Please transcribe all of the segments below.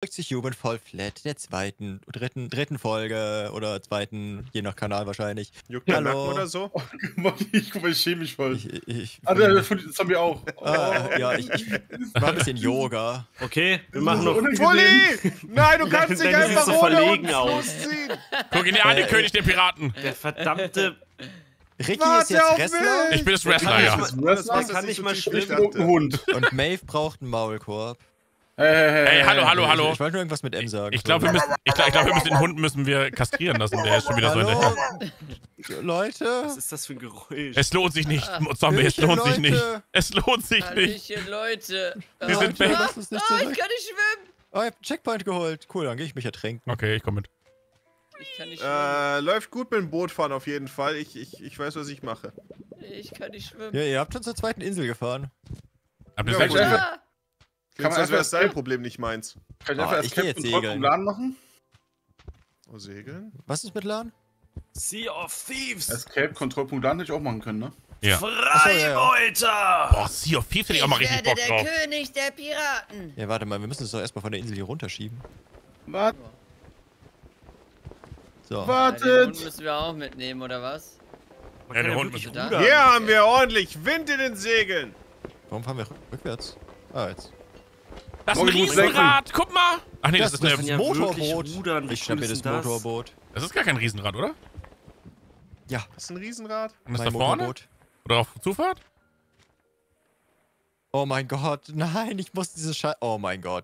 zurück zu Human Fall Flat, der dritten Folge oder zweiten, je nach Kanal wahrscheinlich. Juckt der Hallo. Nacken oder so? Guck mal, ich schäme mich voll. Ich Das haben wir auch. ja, ich mach ein bisschen Yoga. Okay, wir machen noch... Fully! Nein, du kannst dich Dennis sieht einfach so ohne verlegen uns aus. losziehen! Guck ihn dir an, den König der Piraten. Der verdammte... Ricky Warte ist jetzt auf Wrestler Ich bin das Wrestler, ja. Wrestler kann nicht mal mit schwimmen. roten Hund. und Maeve braucht einen Maulkorb. Ey, hallo. Ich wollte nur irgendwas mit M sagen. Ich glaube, wir müssen den Hund kastrieren lassen. Der ist schon wieder so hinterher. Hallo, Leute. Was ist das für ein Geräusch? Es lohnt sich nicht, Zombie, es lohnt sich nicht. Es lohnt sich nicht. Hallöchen, Leute. Wir sind weg. Lass uns nicht Ich kann zurück. nicht schwimmen. Oh, ich hab einen Checkpoint geholt. Cool, dann gehe ich mich ertränken. Okay, ich komme mit. Ich kann nicht schwimmen. Läuft gut mit dem Boot fahren auf jeden Fall. Ich weiß, was ich mache. Ich kann nicht schwimmen. Ja, ihr habt schon zur zweiten Insel gefahren. Habt ihr Ja, selbst? okay. Ah, Kann man als wäre einfach- es dein Problem, nicht meins. Kann ich Ah, einfach ich geh jetzt Escape segeln. und Laden machen? Oh, segeln? Was ist mit LAN? Sea of Thieves! Escape, Kontrollpunkt Laden hätte ich auch machen können, ne? Ja. Freibeuter! Boah, Sea of Thieves hätte ich auch mal ich richtig werde Bock der drauf. König der Piraten. Ja, warte mal, wir müssen es doch erstmal von der Insel hier runterschieben. Was? So. Den Hund Wartet! müssen wir auch mitnehmen, oder was? Ja, der Hund wirklich muss da. rudern. Hier haben wir ordentlich Wind in den Segeln. Warum fahren wir rückwärts? Ah, jetzt. Das ist ein Morgen muss Riesenrad, guck mal. Ach nee, das ist das eine... ist ja ein wirklich Motorboot. rudern. Wie Ich schnapp cool mir ist das denn das? Motorboot. Das ist gar kein Riesenrad, oder? Ja, Das ist ein Riesenrad. Und das mein da vorne? Motorboot. Oder auf Zufahrt? Oh mein Gott, nein, ich muss dieses Oh mein Gott.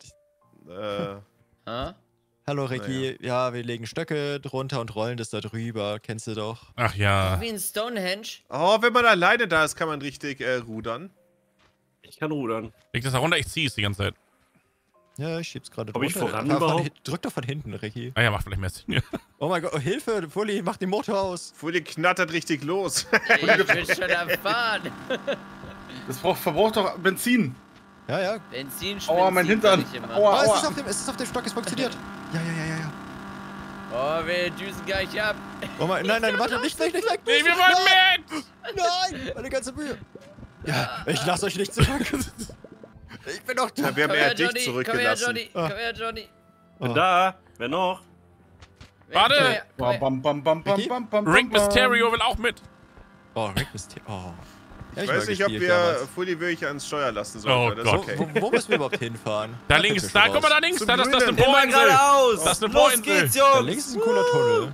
Hä? Hallo Ricky, ja, wir legen Stöcke drunter und rollen das da drüber. Kennst du doch. Ach ja. Wie ein Stonehenge. Oh, wenn man alleine da ist, kann man richtig rudern. Ich kann rudern. Leg das da runter, ich zieh es die ganze Zeit. Ja, ich schieb's gerade Komm ich drunter. voran Fahr überhaupt? Drück doch von hinten, Ricky. Ah ja, macht vielleicht mehr Sinn. Ja. Oh mein Gott, oh, Hilfe, Fully, mach den Motor aus. Fully knattert richtig los. Ich bin schon am Fahren. Das verbraucht doch Benzin. Ja, ja. Benzin Aua, mein Hintern. Ich immer. Aua, Oh, aua. es ist auf dem Stock, es funktioniert. Ja. Oh, wir düsen gleich ab. Oh mein, nein, warte, nicht weg. Nee, wir wollen mit! Nein, meine ganze Mühe. Ja, ich lass euch nicht zurück. Ich bin doch da. Ja, wir haben Komm eher her, dich Johnny. Komm her, zurückgelassen. Johnny. Komm her, Johnny. Bin da. Wer noch? Warte. Komm her, komm her. Bam, bam, bam, bam, Ricky? bam, bam, Rick bam. Mysterio will auch mit. Oh, Rick ist... Oh. Ja, Ich mal weiß nicht, ob gespielt wir damals. Fully wirklich ans Steuer lassen Oh sollen. Das ist Gott. okay. Wo müssen wir überhaupt hinfahren? Da finden links, wir da, schon guck mal da raus. links, Zum da, das ist eine Grünen. Immer Bohrinsel. geradeaus! Das ist eine Los Bohrinsel. geht's, Jungs! Da links ist ein cooler Tunnel.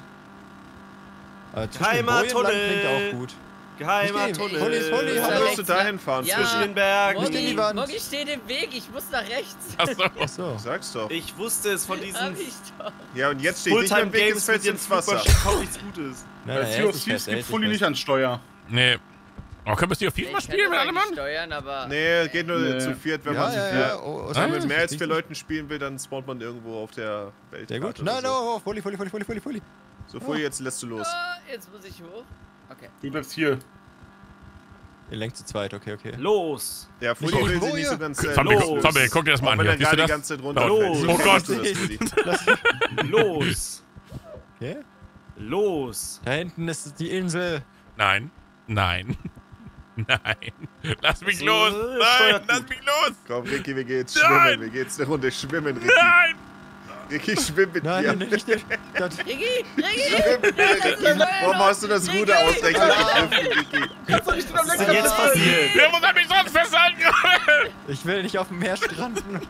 Geheimer Tunnel. Klingt auch gut. Geheimer Nicht den- Tunnel. Holy, Wo Da willst rechts du dahin fahren? Ja. Zwischen den Bergen. Nicht in die Wand. Moggi steht im Weg. Ich muss nach rechts. Achso. Achso. Sag's doch. Ich wusste es von Hab diesen ich doch. Ja, und jetzt steht nicht mehr im Weg, jetzt Fulltime-Games fällst mit du dem ins Wasser. Flugmaschinen kaum nichts Gutes. Nein, Bei er Sea hält of sich Thieves fest, er gibt hält sich Fully fest. nicht an Steuer. Nee. Oh, können wir Sea of Thieves Ich mal kann spielen das mit alle eigentlich Mann? steuern, aber... Nee, geht nur Nee. zu viert, wenn man Ja, zu ja, viert. ja. Oh, Ah, Wenn man ja. mit mehr als 4 Leuten spielen will, dann spawnt man irgendwo auf der Welt. Sehr gut. Nein, no, Fully. So, Fully, jetzt lässt du los. Ah, jetzt muss ich hoch. Okay. Du bleibst hier. Ihr lenkt zu zweit, okay. Los! Ja, Fully Nicht will irgendwo sie nicht so hier. ganz Zombie, Los. Zombie, guck dir das mal Auch an wenn hier. er Siehst gerade du die das? ganze Zeit Los. runterfällt. Oh Gott. Weißt du das, Fully? Los! Okay. Los! Da hinten ist die Insel. Nein. Nein. Lass mich So, los. Nein, steuert lass gut. mich los. Komm, Ricky, wir gehen jetzt Nein. schwimmen. Wir gehen jetzt eine Runde schwimmen, Ricky. Nein. Ricky, schwimm mit Nein, mir. nicht. Das, Ricky! Warum hast du das Ruder ausgerechnet gegriffen, Ricky? Was ist denn jetzt passiert? Wer muss mich sonst festhalten gerade? ich will nicht auf dem Meer stranden.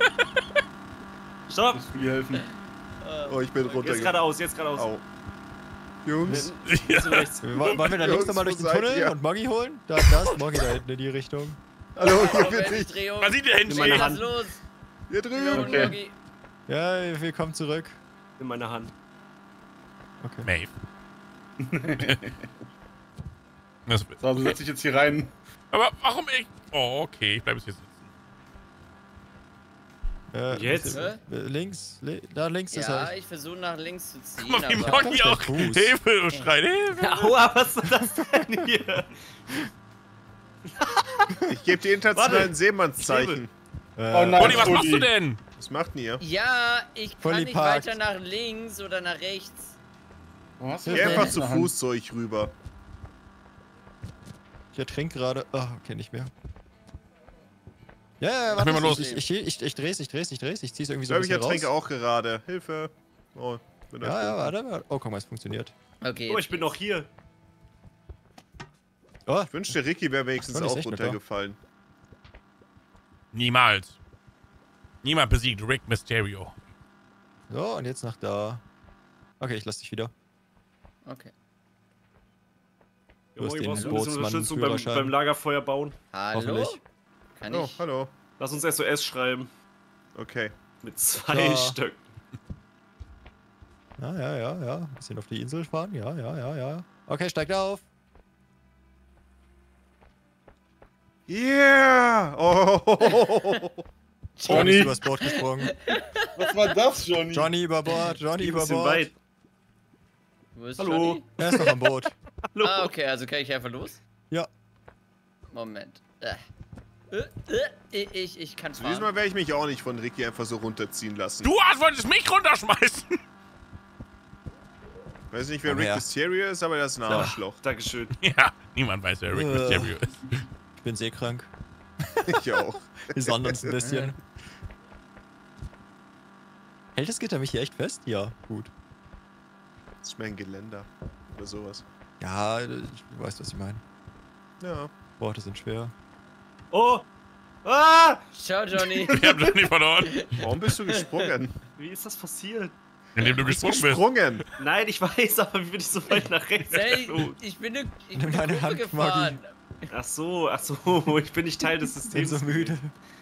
Stopp! Muss Fully helfen. Oh, ich bin runter. Jetzt geradeaus, jetzt geradeaus. Au. Jungs, Links und rechts. Wollen wir da links Jungs, nochmal durch wo den seid Tunnel ihr? und Moggi holen? Da ist Moggi da hinten in die Richtung. hallo, hier Oh, bin Mensch, ich. Dreh um. Was sieht der In meiner hinten? Lass Hand. los. Hier drüben. Okay. Moggi. Ja, willkommen zurück. In meiner Hand. Okay. Maeve. Das- So, du setzt dich jetzt hier rein. Aber warum ich? Oh, okay, ich bleibe jetzt hier sitzen. Jetzt? Links, da links ist Ja, er. ich versuche nach links zu ziehen, Guck mal, wie aber... Moggi der auch Fuß. Hilfe und schreit Hilfe. Aua, was ist das denn hier? Ich gebe die internationalen Warte. Seemannszeichen. Oh nein. Olli, was machst du denn? Was macht denn ihr? Ja, ich kann Fully nicht parked. weiter nach links oder nach rechts. Wo hast du Geh das einfach denn zu in der Hand? Fuß zu euch rüber. Ich ertrink gerade. Oh, okay, nicht mehr. Ja, Lass mich mal los. Ich dreh's. Ich zieh's irgendwie Ich so ein glaube, ich bisschen ertrinke raus. auch gerade. Hilfe. Oh, bin Ja, warte. Oh, guck mal, es funktioniert. Okay. Oh, ich bin noch hier. Oh, Ich wünschte, Ricky wäre wenigstens Johnny ist auch echt nicht da. runtergefallen. Niemals. Niemand besiegt Rick Mysterio. so, und jetzt nach da. Okay, ich lass dich wieder. Okay. Du hast Junge, den brauchst du ein bisschen Unterstützung Bootsmann-Führerschein. beim Lagerfeuer bauen? Hallo? Hoffentlich. Kann Oh, ich? hallo. Lass uns SOS schreiben. Okay. Mit 2 Ja. Stöcken. Ja. Ein bisschen auf die Insel fahren. Ja. Okay, steigt auf. Yeah! Oh! Johnny ist Johnny, übers Boot gesprungen. was war das, Johnny? Johnny über Bord. Johnny Ein über bisschen Bord. weit. Wo ist Hallo. Johnny? Er ist noch am Boot. Hallo. Ah, okay, also kann ich einfach los? Ja. Moment. Ich kann's Diesmal fahren. werde ich mich auch nicht von Ricky einfach so runterziehen lassen. Du wolltest mich runterschmeißen. Ich weiß nicht, wer Komm Rick her. Mysterio ist, aber er ist ein Arschloch. Dankeschön. Ja, niemand weiß, wer Rick Mysterio ist. Ich bin seekrank. Ich auch. Wir sonnen uns ein bisschen. Hält das Gitter mich hier echt fest? Ja, gut. Das ist mein Geländer. Oder sowas. Ja, ich weiß, was ich meine. Ja. Worte sind schwer. Oh! Ah! Ciao, Johnny. Wir haben Johnny verloren, Warum bist du gesprungen? Wie ist das passiert? indem du Du bist gesprungen bist. gesprungen! Nein, ich weiß, aber wie bin ich so weit nach rechts? Hey, geflogen? ich bin eine Nimm meine Kurve Hand, gefahren. Ach so, ich bin nicht Teil des Ich bin Systems. so müde.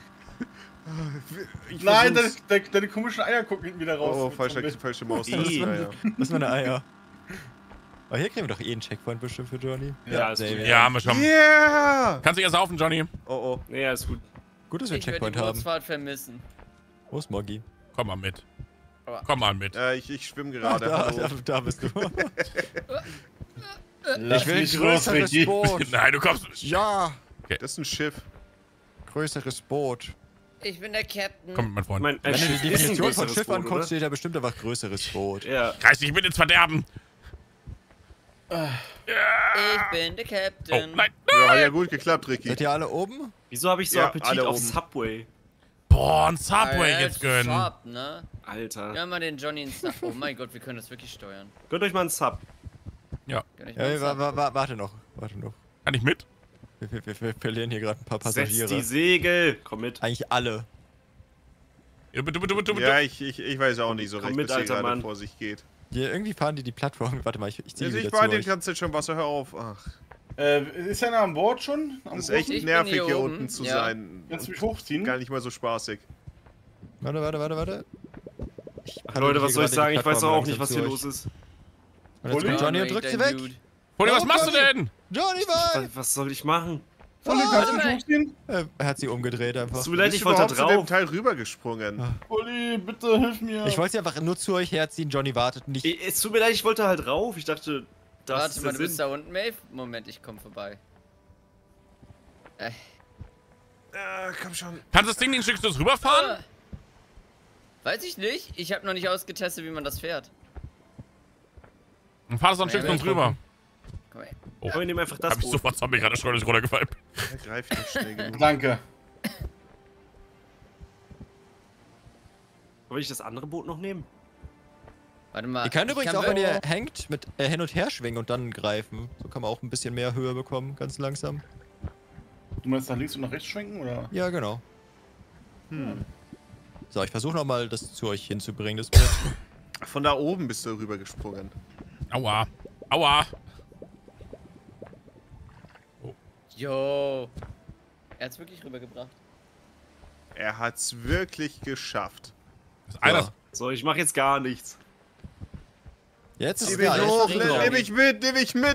Ich Nein, versuch's. deine komischen Eier gucken hinten wieder raus. Oh, Mit falsche Zombie. Maus. Nee. Das ist ja. Das sind meine Eier. Aber hier kriegen wir doch eh einen Checkpoint bestimmt für Johnny. Ja, ist sehr gut. gut. Ja, haben wir schon. Yeah! Kannst dich erst saufen, Johnny? Oh, oh. Nee, ist gut. Gut, dass wir einen Ich werde die Checkpoint haben. Bootsfahrt vermissen. Wo ist Moggi? Komm mal mit. Aber- Komm mal mit. Ich schwimme Ah, gerade. da, Hallo. da bist du. Lass Ich will ein mich los, größeres Ricky. Boot. Nein, du kommst. Ja, Das ist ein Schiff. größeres Boot. Ich bin der Captain. Komm mit, mein Freund. Wenn du die Schiff ist ein Definition von größeres Schiff Boot, anguckst, oder? steht da bestimmt einfach größeres Boot. Ja. Reiß dich mit ins Verderben. Ich bin der Oh, Captain. nein. Ja, hat ja gut geklappt, Ricky. Seid ihr alle oben? Wieso habe ich so Ja, Appetit alle auf oben. Subway? Boah, ein Subway Alter, jetzt gönnen. Sharp, ne? Alter. Gönn mal den Johnny ins Sub. Oh mein Gott, wir können das wirklich steuern. Gönnt euch mal einen Sub. Gönn ich mal Ey, einen Sub. warte noch. Kann ich mit? Wir verlieren hier gerade ein paar Setz Passagiere. die Segel. Komm mit. Eigentlich alle. Ja, bitte, bitte, bitte, bitte. Ja, ich weiß auch nicht so Komm recht, mit, was hier alter gerade Mann. vor sich geht. Hier, irgendwie fahren die Plattform. Warte mal, ich ziehe Also wieder ich war zu die euch. ganze Zeit schon Wasser, hör auf. Ach, Ist einer an Bord schon? Am das ist echt Großen? Ich bin nervig, hier hier oben, unten zu ja. sein. Kannst du mich hochziehen? Gar nicht mal so spaßig. Warte. Leute, was soll ich sagen? Ich weiß auch nicht, was hier los ist. Und jetzt kommt Johnny und drückt sie weg. Poli, was Oh, machst du Johnny. denn? Johnny, weg! Was soll ich machen? Polly, kannst du warte mich hochziehen? Er hat sie umgedreht einfach. Es tut mir leid, Bist ich du wollte da überhaupt zu dem drauf. Teil rübergesprungen? Polly, bitte hilf mir. Ich wollte sie einfach nur zu euch herziehen. Johnny wartet nicht. Es tut mir leid, ich wollte halt rauf. Ich dachte, das Warte ist mal, der du bist Sinn. da unten, Maeve? Moment, ich komm vorbei. Komm schon. Kannst du das Ding nicht ein Stück rüberfahren? Weiß ich nicht. Ich habe noch nicht ausgetestet, wie man das fährt. Dann fahr das noch ein Ja, Stück wir rüber. Komm her. Aber wir nehmen einfach das Hab ich Boot. sofort Zombie gerade schon ist runtergefallen. Er greift nicht schnell genug. Danke. Will ich das andere Boot noch nehmen? Warte mal. Ihr könnt ich übrigens kann auch, wenn wirklich- ihr hängt, mit hin und her schwingen und dann greifen. So kann man auch ein bisschen mehr Höhe bekommen, ganz langsam. Du meinst nach links und nach rechts schwenken, oder? Ja, genau. So, ich versuche nochmal, das zu euch hinzubringen, das Brett. Von da oben bist du rübergesprungen. Aua. Aua. Jo. Er hat's wirklich rübergebracht. Er hat's wirklich geschafft. Das ist einer. So. So, ich mache jetzt gar nichts. Jetzt ist Nimm es mich ja, hoch, jetzt nimm mich mit.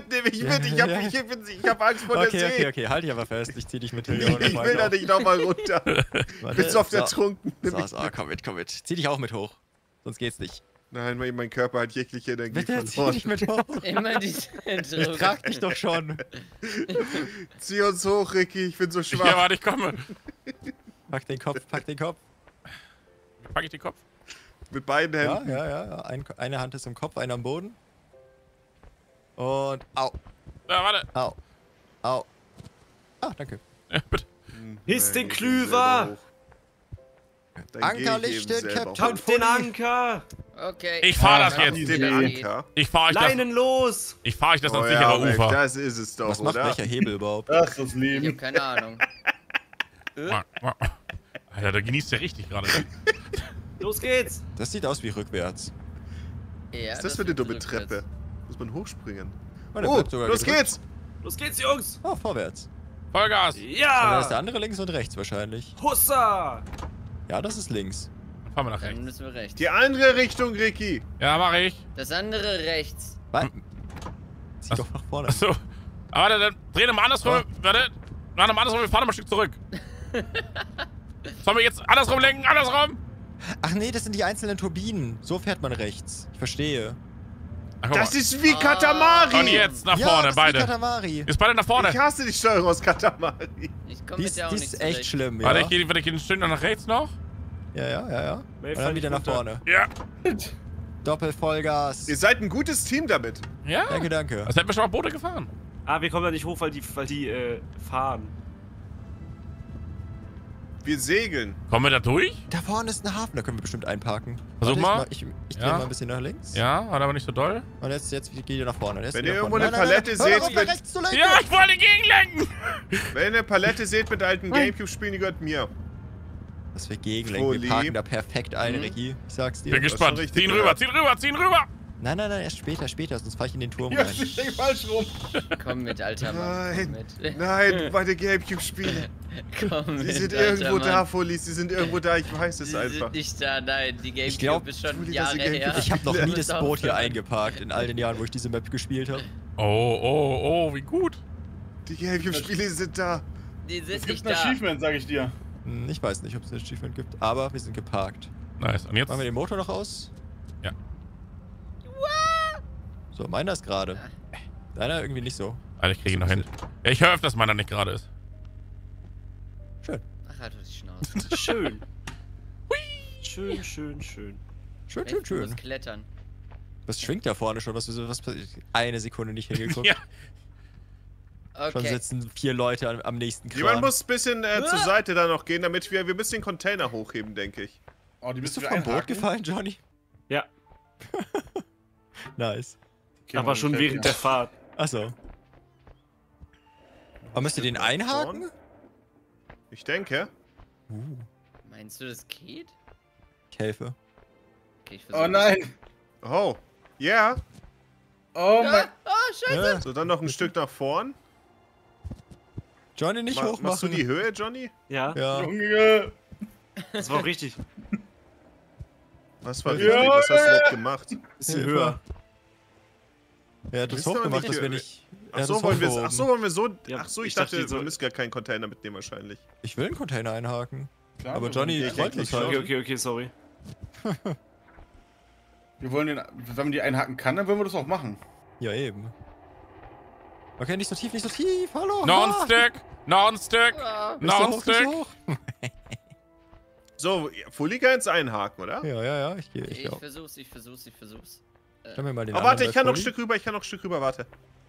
Ich hab Angst vor der See. Okay, halt dich aber fest. Ich zieh dich mit. Ich will da nicht nochmal runter. Bist du auf der Trunken? So, komm mit. Zieh dich auch mit hoch. Sonst geht's nicht. Nein, mein Körper hat jegliche Energie Bitte, zieh verloren. dich mit hoch. Immer diese Ich Druck. trag dich doch schon. Zieh uns hoch, Ricky, ich bin so Ja, schwach. warte, ich komme. Pack den Kopf. Wie pack ich den Kopf? Mit beiden Ja, Händen. ja. Eine Hand ist im Kopf, eine am Boden. Und au. Ja, warte. Au. Ah, danke. Ja, bitte. Hiss den Nein, ich Klüver! geh selber hoch. Dann Anker geh ich eben lichten, selber Captain. hoch. Tapf den Anker! Okay. Ich fahr das Ja, jetzt. Den Anker. Ich fahr euch das. Leinen los! Ich fahr euch das Oh ans ja, sichere Mensch, Ufer. das ist es doch, Was macht oder? welcher Hebel überhaupt? Ach, das Ich hab Leben. keine Ahnung. Alter, da genießt der richtig gerade. Los geht's! Das sieht aus wie rückwärts. Ja, Was ist das für eine wird dumme rückwärts. Treppe? Muss man hochspringen? Oh, der Oh, bleibt sogar los gedrückt. geht's! Los geht's, Jungs! Oh, vorwärts. Vollgas. Und dann ist der Ja! andere links und rechts wahrscheinlich. Hussa! Ja, das ist links. Fahren wir nach Dann rechts. müssen wir rechts. Die andere Richtung, Ricky! Ja, mach ich. Das andere rechts. Zieh doch nach vorne. Achso. Aber warte, dann drehen wir mal andersrum. Warte. Nein, mal andersrum, wir fahren mal ein Stück zurück. Sollen wir jetzt andersrum lenken? Andersrum? Ach nee, das sind die einzelnen Turbinen. So fährt man rechts. Ich verstehe. Ach, guck Das mal. ist wie Und Katamari! jetzt nach Ja, vorne, das ist beide. die Katamari. Jetzt beide nach vorne. Ich hasse die Steuerung aus Katamari. Ich komme Die mit ist, der auch die nicht ist echt zurecht. schlimm, ja. Warte, ich gehe ein Stück nach rechts noch. Ja. Und dann wieder nach vorne. Ja. Doppelvollgas. Ihr seid ein gutes Team damit. Ja. Danke, danke. Als hätten wir schon mal Boote gefahren. Ah, wir kommen da nicht hoch, weil die fahren. Wir segeln. Kommen wir da durch? Da vorne ist ein Hafen, da können wir bestimmt einparken. Versuch Warte, mal. Ich Ja. gehe mal ein bisschen nach links. Ja, hat aber nicht so doll. Und jetzt geht ihr nach vorne. Jetzt Wenn wieder ihr nach irgendwo vorne. eine Palette Hör seht auf, nach mit- rechts zu lenken. Ja, ich wollte gegenlenken. Wenn ihr eine Palette seht mit alten Gamecube-Spielen, die gehört mir. Dass wir gegenlenken. Wir Foli. parken da perfekt ein, Ricky. Ich sag's dir. Bin gespannt. schon richtig Ziehen rüber, ziehen rüber, ziehen rüber. Nein, erst später, sonst fahr ich in den Turm Ja, rein. ich denke falsch rum. Komm mit, alter Mann. Komm mit. Nein, meine Gamecube-Spiele. Komm Die mit, sind alter irgendwo da, Mann. Folis. Die sind irgendwo da, ich weiß es Die einfach. sind nicht da, nein. Die Gamecube glaub, ist schon Entschuldigung, Jahre dass die her. Ich habe noch Ja, nie muss das Boot hier aufhören. eingeparkt, in all den Jahren, wo ich diese Map gespielt habe. Oh, wie gut. Die Gamecube-Spiele sind da. Die Es sind gibt nicht ein da. Achievement, sag ich dir. Ich weiß nicht, ob es ein Achievement gibt, aber wir sind geparkt. Nice. Und jetzt? Machen wir den Motor noch aus? Ja. So, meiner ist gerade. Deiner irgendwie nicht so. Alter, ich kriege ihn noch hin. Ja, ich höre öfters, dass meiner nicht gerade ist. Schön. Ach, halt doch die Schnauze. Schön. Schön. Schön. Du musst klettern. Was schwingt da vorne schon? Was passiert? Eine Sekunde nicht hingeguckt. Ja. Schon Okay. sitzen 4 Leute am nächsten Kran. Jemand muss ein bisschen zur Seite da noch gehen, damit wir müssen den Container hochheben, denke ich. Oh, die Bist du müssen wir vom Boot einhaken. gefallen, Johnny? Ja, Nice. Okay, aber schon während der Fahrt. Achso. Aber müsst ihr den einhaken? Ich denke. Meinst du, das geht? Ich helfe. Okay, ich versuche. Oh nein. Oh. Ja. Oh mein. Oh, scheiße. Ja. So, dann noch ein Stück nach vorn. Johnny, nicht hochmachen. Machst du die Höhe, Johnny? Ja, Ja. Junge. das war auch richtig. Was war Ja. richtig? Was hast du überhaupt gemacht? Bisschen Hilfe. höher. Er hat es Wisst ihr aber hochgemacht, nicht, dass wir nicht. Ach so, wollen wir so. Ja, Ach so, ich ich dachte, dachte, so- wir müssen gar keinen Container mitnehmen wahrscheinlich. Ich will einen Container einhaken. Klar, Aber wir Johnny wollen- freut mich halt. Okay, sorry. Wir wollen den. Wenn man die einhaken kann, dann wollen wir das auch machen. Ja, eben. Okay, nicht so tief, hallo. Noch Ah! ein Stück. Noch ein Stück. Ah, Bist Noch du ein hoch, bist du Stück. hoch? So, Fully kann jetzt einhaken, oder? Ja, ich gehe. Ich Ich auch. versuch's. Stell mir mal den Oh, warte, anderen ich kann noch ein bei Stück rüber, warte.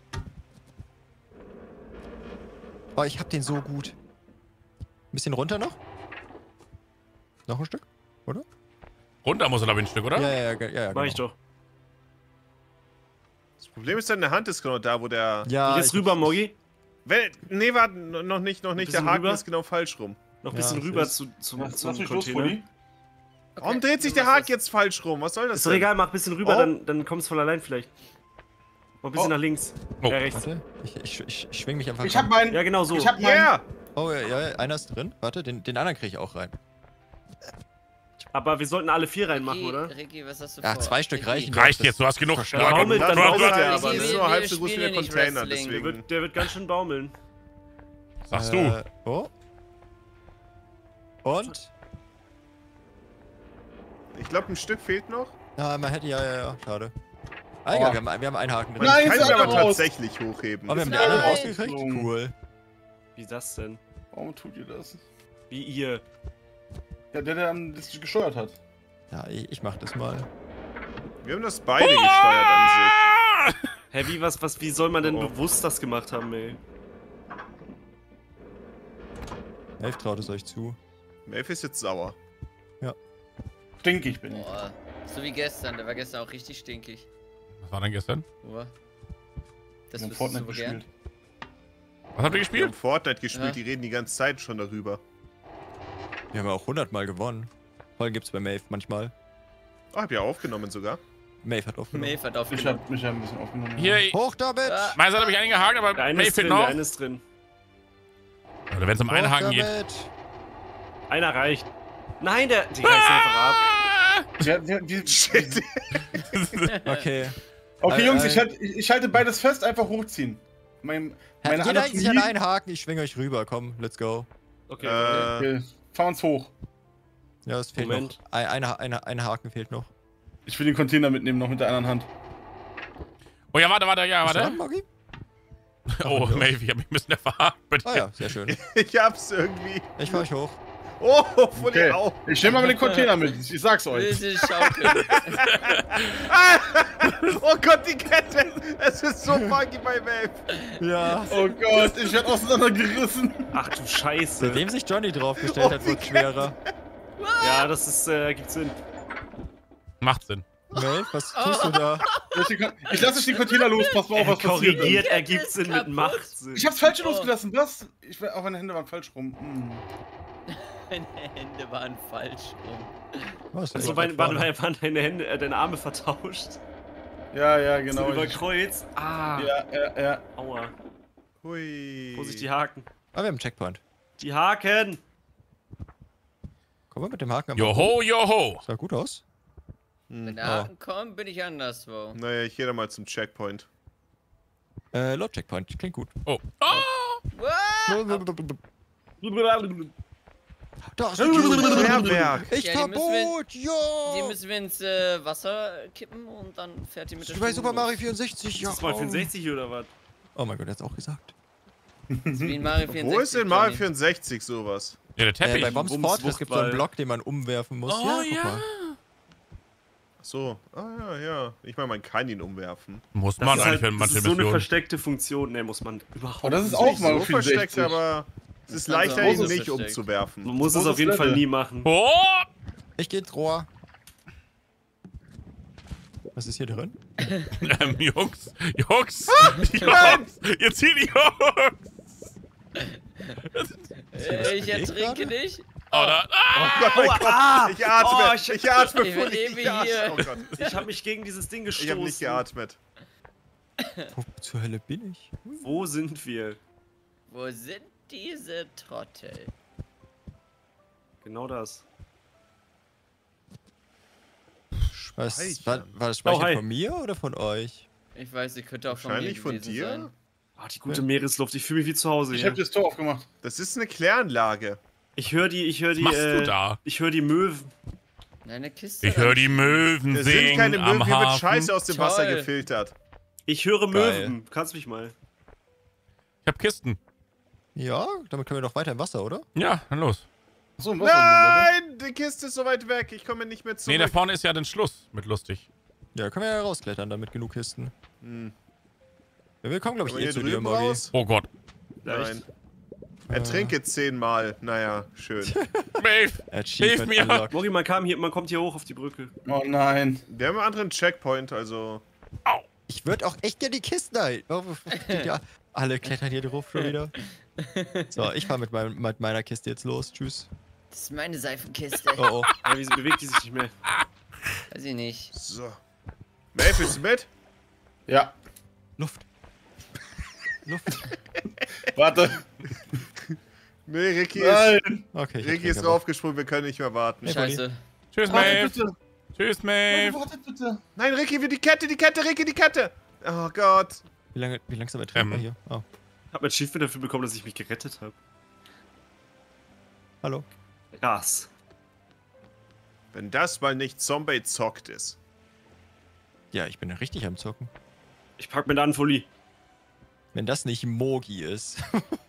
Oh, ich hab den so gut. Ein bisschen runter noch? Noch ein Stück? Oder? Runter muss er, glaube ich, ein Stück, oder? Ja, Mach ich doch. Das Problem ist, deine Hand ist genau da, wo der... Ja, Und jetzt rüber, Moggi. Nee, warte, noch nicht. Der bisschen Haken rüber? ist genau falsch rum. Noch ein Ja, bisschen das rüber ist- zum Lass zum mich los, Container. Fully. Warum dreht sich der Haken jetzt falsch rum? Was soll das Ist doch denn? egal, mach ein bisschen rüber, Oh. dann kommst du von allein vielleicht. Mach ein bisschen Oh. nach links. Oh. Ja, rechts. Warte, ich schwing mich einfach Ich hab meinen. Ja, genau so. Ich hab meinen. Yeah! Oh, ja, einer ist drin. Warte, den anderen kriege ich auch rein. Aber wir sollten alle 4 reinmachen, oder? Ricky, was hast du Ja, vor? 2 Stück Ricky. reichen. Reicht doch, jetzt, du hast genug. Verstanden. Baumelt, dann Dann baumelt baumelt er, er, aber aber das ist wir- nur halb wir so groß wie spielen der nicht Container, Wrestling. deswegen... Der wird ganz schön baumeln. Sagst du. Oh. Und? Ich glaube, ein Stück fehlt noch. Ja, man hätte, ja, schade. Ah, egal, wir haben einen Haken drin. Man Nein, kann ihn ist aber einer raus. tatsächlich hochheben. Oh, wir haben den Nein. anderen rausgekriegt? Junge. Cool. Wie das denn? Warum tut ihr das? Wie ihr. Ja, der das gesteuert hat. Ja, ich mach das mal. Wir haben das beide gesteuert an sich. Hä, wie soll man denn Oh. bewusst das gemacht haben, ey? Maeve traut es euch zu. Maeve ist jetzt sauer. Stinkig bin ich. Boah. So wie gestern. Der war gestern auch richtig stinkig. Was war denn gestern? Boah. Das Wir haben wirst du Fortnite so gern. gespielt. Was habt ihr Wir gespielt? haben Fortnite gespielt, Ja. die reden die ganze Zeit schon darüber. Wir haben ja auch 100 Mal gewonnen. Folgen gibt's bei Maeve manchmal. Oh, hab ja aufgenommen sogar. Maeve hat aufgenommen. Maeve hat Ich aufgenommen. hab mich ja ein bisschen aufgenommen. Hier, Hoch damit! Ah. meins hat mich eingehakt, aber Der eine Maeve ist fehlt drin, der noch. eine ist drin. Oder wenn es um Hoch Einhaken geht. damit! Einer reicht. Nein, der reißt einfach ab. Shit. Okay. Okay, Jungs, ich halte beides fest, einfach hochziehen. Meine Jeder sich an Anatomie... einen Haken, ich schwinge euch rüber. Komm, let's go. Okay. Okay, fahren uns hoch. Ja, es fehlt Moment. noch. Ein Haken fehlt noch. Ich will den Container mitnehmen, noch mit der anderen Hand. Oh ja, warte, ja, Bist du warte. dran, Moggi? Oh, Maeve, ich hab mich ein bisschen verhakt. Ah ja, sehr schön. Ich hab's irgendwie. Ich fahr euch hoch. Oh, voll Okay. auf. Ich nehme mal den Container mit, ich sag's euch. Böse Schaukel. Oh Gott, die Kette. Es ist so funky bei Maeve. Ja. Oh Gott, ich werde auseinandergerissen. Ach du Scheiße. Seitdem sich Johnny draufgestellt hat, wird schwerer. Ja, das ist, gibt Sinn. Macht Sinn. Maeve, was tust du da? Ich lasse den Container los, pass mal auf, Er was passiert. korrigiert, ist. ergibt Sinn mit Kaputt. Machtsinn. Ich hab's falsch Oh. losgelassen, was? Auch meine Hände waren falsch rum. Meine Hände waren falsch rum. Was? Also Ich waren war vorne. deine Hände, deine Arme vertauscht? Ja, genau. So über Kreuz? Ah, Ja. aua. Hui. Vorsicht, die Haken. Ah, wir haben einen Checkpoint. Die Haken! Kommen wir mit dem Haken am Joho, joho. Sah gut aus. Wenn Hm. der Haken kommt, bin ich anderswo. Naja, ich gehe da mal zum Checkpoint. Load Checkpoint, klingt gut. Oh. Oh. Da ist Feuerwerk. Ich Ja, die müssen Verbot, Die ja! müssen wir ins Wasser kippen und dann fährt die mit der Wie bei Schwingung Super Mario los. 64, ja. Ist das mal 64 oder was? Oh mein Gott, er hat's auch gesagt. Das ist wie in Mario 64. Wo ist denn Mario Johnny. 64 sowas? Ja, der Teppich. Bei Bombs Bums Fortress gibt es so einen Wuchtball. Block, den man umwerfen muss. Oh, guck ja. mal. Ach so. Ja. Ich meine, man kann ihn umwerfen. Muss Das man ist, eigentlich halt, für das manche ist so eine Missionen. versteckte Funktion. Ne, muss man überhaupt Oh, das ist nicht. auch Nicht mal so versteckt, 64. aber es ist Das ist leichter, also ihn nicht versteckt. umzuwerfen. Man muss es Großes auf jeden Fall Level. nie machen. Oh. Ich geh ins Rohr. Was ist hier drin? Jungs. Jungs. Ihr zieht die Jungs. Ich ertrinke nicht. Oh, da. Oh Gott, mein Gott. Ich atme. Oh, ich atme. Ich bin ewig hier. Oh Gott. Ich habe mich gegen dieses Ding gestoßen. Ich habe nicht geatmet. Wo zur Hölle bin ich? Wo sind wir? Wo sind diese Trottel? Genau das. Was, Speichern. war das Speichern hi. von mir oder von euch? Ich weiß, ich könnte auch von mir Wahrscheinlich von gewesen dir? sein. Ah, die gute Meeresluft. Ich fühle mich wie zu Hause Ich hier. habe das Tor aufgemacht. Das ist eine Kläranlage. Ich höre die, Was machst du da? Ich höre die Möwen. Eine Kiste. Ich höre die Möwen Es sind singen keine am Möwen, hier wird Hafen. Scheiße aus dem Toll. Wasser gefiltert. Ich höre Geil. Möwen. Kannst mich mal. Ich hab Kisten. Ja, damit können wir doch weiter im Wasser, oder? Ja, dann los. So, im Wasser. Warte. Nein, die Kiste ist so weit weg. Ich komme nicht mehr zurück. Nee, da vorne ist ja dann Schluss mit lustig. Ja, können wir ja rausklettern, damit genug Kisten. Hm. Ja, wir kommen, glaube ich, Aber hier zu dir, drüben Moggi. raus? Oh Gott. Nein. Ertrinke 10-mal. Naja, schön. Maeve. Achievement Hilf mir. unlocked. Morgi, man kommt hier hoch auf die Brücke. Oh nein. Wir haben einen anderen Checkpoint, also. Ich würde auch echt gerne die Kisten halten. Ja, alle klettern hier drauf schon wieder. So, ich fahr mit meiner Kiste jetzt los. Tschüss. Das ist meine Seifenkiste. Oh, oh. Aber wieso bewegt die sich nicht mehr? Weiß ich nicht. So. Maeve, bist du mit? Ja. Luft. Luft. Warte. Nee, Ricky ist, Nein. Okay. ich Ricky ertrinke ist aber. draufgesprungen, wir können nicht mehr warten. Nee. Scheiße. Tschüss, Warte Maeve. bitte. Tschüss, Maeve. Warte bitte. Nein, Ricky, die Kette, Ricky, die Kette! Oh Gott. Wie langsam ertrinken wir hier? Oh, Ich habe ein Achievement dafür bekommen, dass ich mich gerettet habe. hallo. Krass. Wenn das mal nicht Zombie zockt ist. Ja, ich bin ja richtig am Zocken. Ich pack mir an, Fully. Wenn das nicht Mogi ist.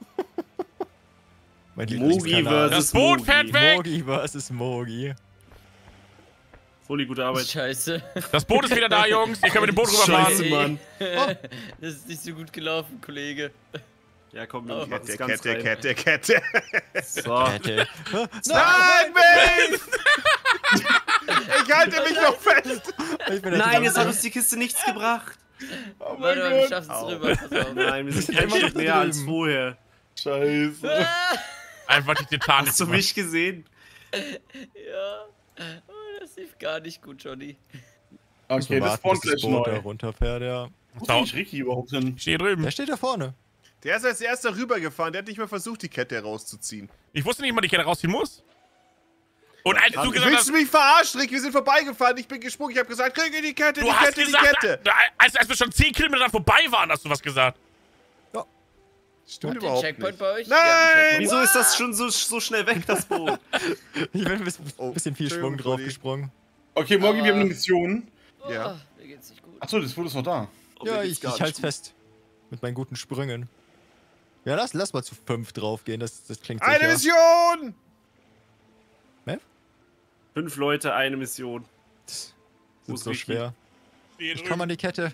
Mein Mogi Lieblingskanal. Das Boot fährt weg. Mogi versus Mogi. Fully, gute Arbeit. Scheiße. Das Boot ist wieder da, Jungs. Ihr könnt mit dem Boot rüberfahren. Scheiße, Mann. Das ist nicht so gut gelaufen, Kollege. Ja, komm, Oh. wir machen es Kette, ganz rein. Kette. So. Kette. Nein, Maeve! Ich halte mich noch fest! Ich bin Nein, jetzt hat uns die Kiste nichts gebracht. Oh mein Warte mal, wir Gott. schaffen es Au. rüber. Pass auf. Nein, wir sind sind kein immer Stück noch näher als drüben. vorher. Scheiße. Ah, Einfach die Titanic. Hast du mich gesehen? ja. Oh, das lief gar nicht gut, Johnny. Okay, das spawnt bis das gleich Boot da neu. runterfährt, ja. Wo ist eigentlich Ricky überhaupt hin? Ich stehe drüben. Der steht da vorne. Der ist als erster rübergefahren, der hat nicht mal versucht, die Kette herauszuziehen. Ich wusste nicht mal, die Kette rausziehen muss. Und als du gesagt Willst hast, du mich verarschen, Rick? Wir sind vorbeigefahren, ich bin gesprungen, ich habe gesagt, kriege die Kette, du die hast Kette, gesagt, die Kette. als wir schon 10 Kilometer dann vorbei waren, hast du was gesagt. Stimmt Habt ihr einen überhaupt Checkpoint nicht. bei euch? Nein! Ja, einen Checkpoint. Wieso ist das schon so schnell weg, das Boot? Ich bin ein Oh, bisschen viel Schwung Entschuldigung, drauf Freddy. gesprungen. Okay, Morgi, wir haben eine Mission. Ja. Oh, mir geht's nicht gut. Achso, das Boot ist noch da. Oh, Ja, mir ich geht's gar halte nicht fest. Mit meinen guten Sprüngen. Ja, lass mal zu 5 draufgehen, das klingt Eine sicher. Mission! gut. 5 Leute, eine Mission. Das Wo ist ist so Ricky? schwer. Stehe Ich drüben. komme an die Kette.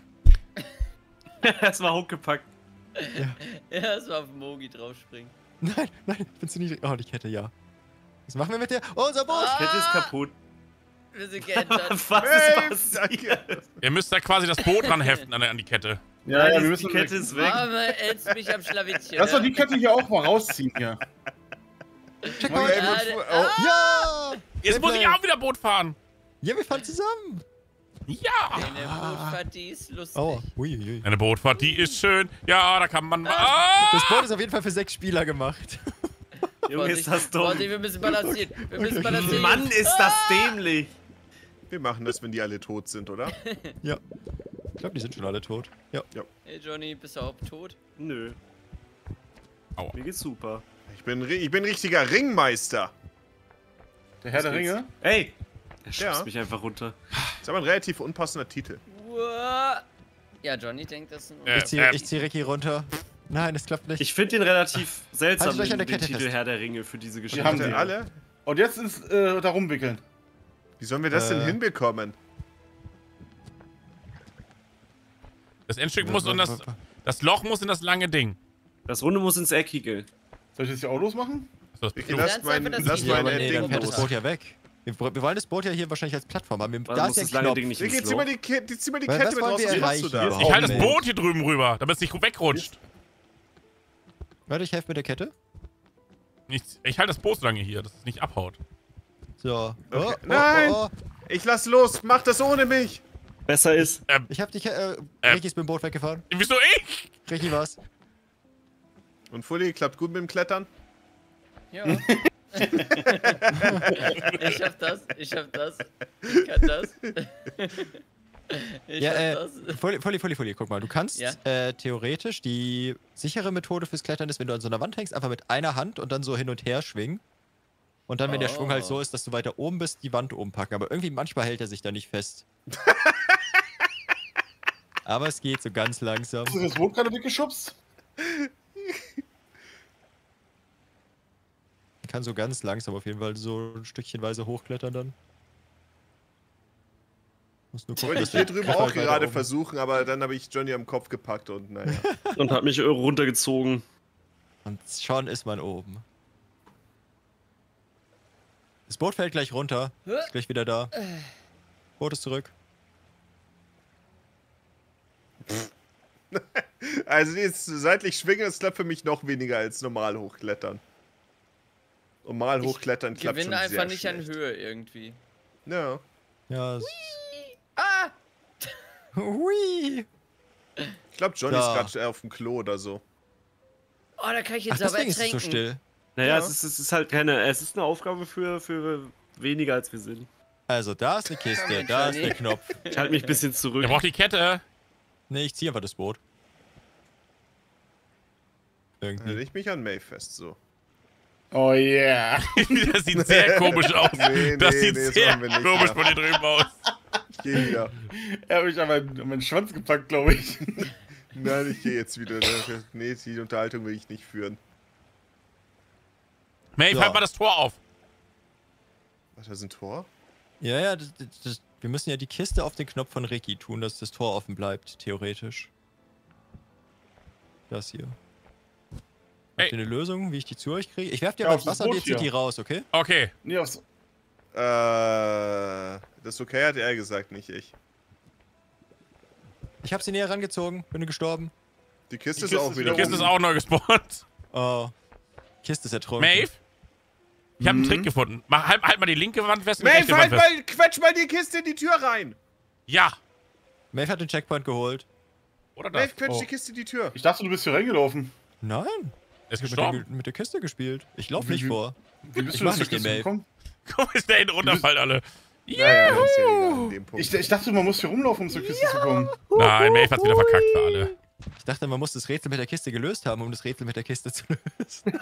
Das war hochgepackt. Ja, das war auf Mogi draufspringen. Nein, ich bin zu niedrig. Oh, die Kette, ja. Was machen wir mit der? Oh, unser Boot! Ah! Die Kette ist kaputt. Wir sind geentert. Was Maeve, ist danke. passiert? Ihr müsst da quasi das Boot ranheften an die Kette. Ja, ja, wir die müssen Kette ist weg. Mama, hältst mich am Schlawittchen. Lass doch die Kette hier auch mal rausziehen hier. Checkpoint! Maeve, oh, Ja! Jetzt muss ich auch wieder Boot fahren. Ja, wir fahren zusammen! Ja. Eine Bootfahrt, die ist lustig. Oh, uiuiui. Eine Bootfahrt, die ist schön. Ja, da kann man... Ah! Das Boot ist auf jeden Fall für 6 Spieler gemacht. Junge, ist das dumm. Vorsicht, wir müssen balancieren. Wir müssen balancieren. Mann, ist das dämlich. wir machen das, wenn die alle tot sind, oder? Ja. Ich glaube, die sind schon alle tot. Ja. Hey Johnny, bist du auch tot? Nö. Aua. Mir geht's super. Ich bin richtiger Ringmeister. Der Herr der geht's. Ringe? Ey! Er schubst Ja. mich einfach runter. Das ist aber ein relativ unpassender Titel. Uah. Ja, Johnny denkt, das ist ein... Ich zieh Ricky runter. Nein, es klappt nicht. Ich finde den relativ seltsam, Haltet euch an den der Kette Titel fest. Herr der Ringe für diese haben Geschichte. Haben sie. sie alle? Und jetzt ist da rumwickeln. Wie sollen wir das denn Äh. hinbekommen? Das Endstück muss in das Loch muss in das lange Ding. Das Runde muss ins Eckige. Soll ich das hier auch losmachen? So, Ich los. lass mein, Lernst einfach das lass Video, Ja, aber mein nee, dann Ding fährt das los. Boot ja weg. Wir wollen das Boot ja hier wahrscheinlich als Plattform haben. Dann Da muss ist das der lange Knopf. Ding nicht Ricky, ins zieh mal Loch. die Was Kette mit wollen raus. wir Was machst du erreichen da? überhaupt? Ich halte das Nee. Boot hier drüben rüber, damit es nicht wegrutscht. Warte, ich helfe mit der Kette. Ich halte das Boot so lange hier, dass es nicht abhaut. So. Okay. Nein! Ich lass los, mach das ohne mich. Besser ist. Ich hab die Ricky ist mit dem Boot weggefahren. Wieso ich? Ricky war's. Und Fully, klappt gut mit dem Klettern? Ja. Ich schaff das. Ich kann das. Ich Ja, schaff das. Fully, guck mal. Du kannst Ja? theoretisch, die sichere Methode fürs Klettern ist, wenn du an so einer Wand hängst, einfach mit einer Hand und dann so hin und her schwingen. Und dann, wenn der Schwung halt so ist, dass du weiter oben bist, die Wand oben packen. Aber irgendwie manchmal hält er sich da nicht fest. Aber es geht so ganz langsam. Hast du das Boot gerade weggeschubst? Ich kann so ganz langsam auf jeden Fall so ein Stückchenweise hochklettern dann. Muss nur gucken, Wollte dass ich hier der drüben Koffer auch halt weiter gerade oben- versuchen, aber dann habe ich Johnny am Kopf gepackt und naja. Und hat mich runtergezogen. Und schon ist man oben. Das Boot fällt gleich runter. Ist gleich wieder da. Boot ist zurück. Also jetzt seitlich schwingen, das klappt für mich noch weniger als normal hochklettern. Normal hochklettern klappt schon Gewinne einfach sehr nicht an schlecht. Höhe irgendwie. Ja. Ja. Ah! Hui! Ich glaube, Johnny Da. ist gerade auf dem Klo oder so. Oh, da kann ich Ach, jetzt aber deswegen ist es so ertränken. still. Naja, Ja. es ist halt keine. Es ist eine Aufgabe für weniger als wir sind. Also, da ist eine Kiste, Mensch, da ist Johnny. der Knopf. Ich halte mich ein bisschen zurück. Er braucht die Kette. Ne, ich ziehe einfach das Boot. Dann hätte Irgendwie. ich mich an Maeve fest, so. Oh yeah. Das sieht sehr komisch aus. Nee, Das nee, sieht nee, das sehr machen wir nicht komisch mehr. von dir drüben aus. Ich geh wieder. Er hat mich an meinen Schwanz gepackt, glaube ich. Nein, ich gehe jetzt wieder. Nee, die Unterhaltung will ich nicht führen. Maeve, So. halt mal das Tor auf. Was, da ist ein Tor? Ja, wir müssen ja die Kiste auf den Knopf von Ricky tun, dass das Tor offen bleibt, theoretisch. Das hier. Habt ihr eine Lösung, wie ich die zu euch kriege? Ich werf dir Ja, mal aufs ins Wasser und Boot ihr zieht hier. die raus, okay? Okay. Nee, aufs... Das ist okay, hat er gesagt, nicht ich. Ich hab sie näher rangezogen, bin gestorben. Die Kiste Die ist Kiste auch ist wieder Die Kiste ist oben. auch neu gespawnt. Oh. Kiste ist ertrunken. Maeve? Ich habe einen Trick gefunden. Halt mal die linke Wand fest und die Maeve, rechte Wand halt fest. mal, quetsch mal die Kiste in die Tür rein! Ja. Maeve hat den Checkpoint geholt. Oder das. Maeve, quetsch Oh. die Kiste in die Tür. Ich dachte, du bist hier reingelaufen. Nein. Er ist Ich hab gestorben. mit der Kiste gespielt. Ich lauf nicht vor. Wie bist Ich du mach das nicht den Maeve. gekommen? Guck mal, ist der hinten runterfallen, alle. Naja, ist ja egal an dem Punkt. Ich dachte, man muss hier rumlaufen, um zur Kiste zu kommen. Nein, Maeve hat's wieder verkackt für alle. Ich dachte, man muss das Rätsel mit der Kiste gelöst haben, um das Rätsel mit der Kiste zu lösen.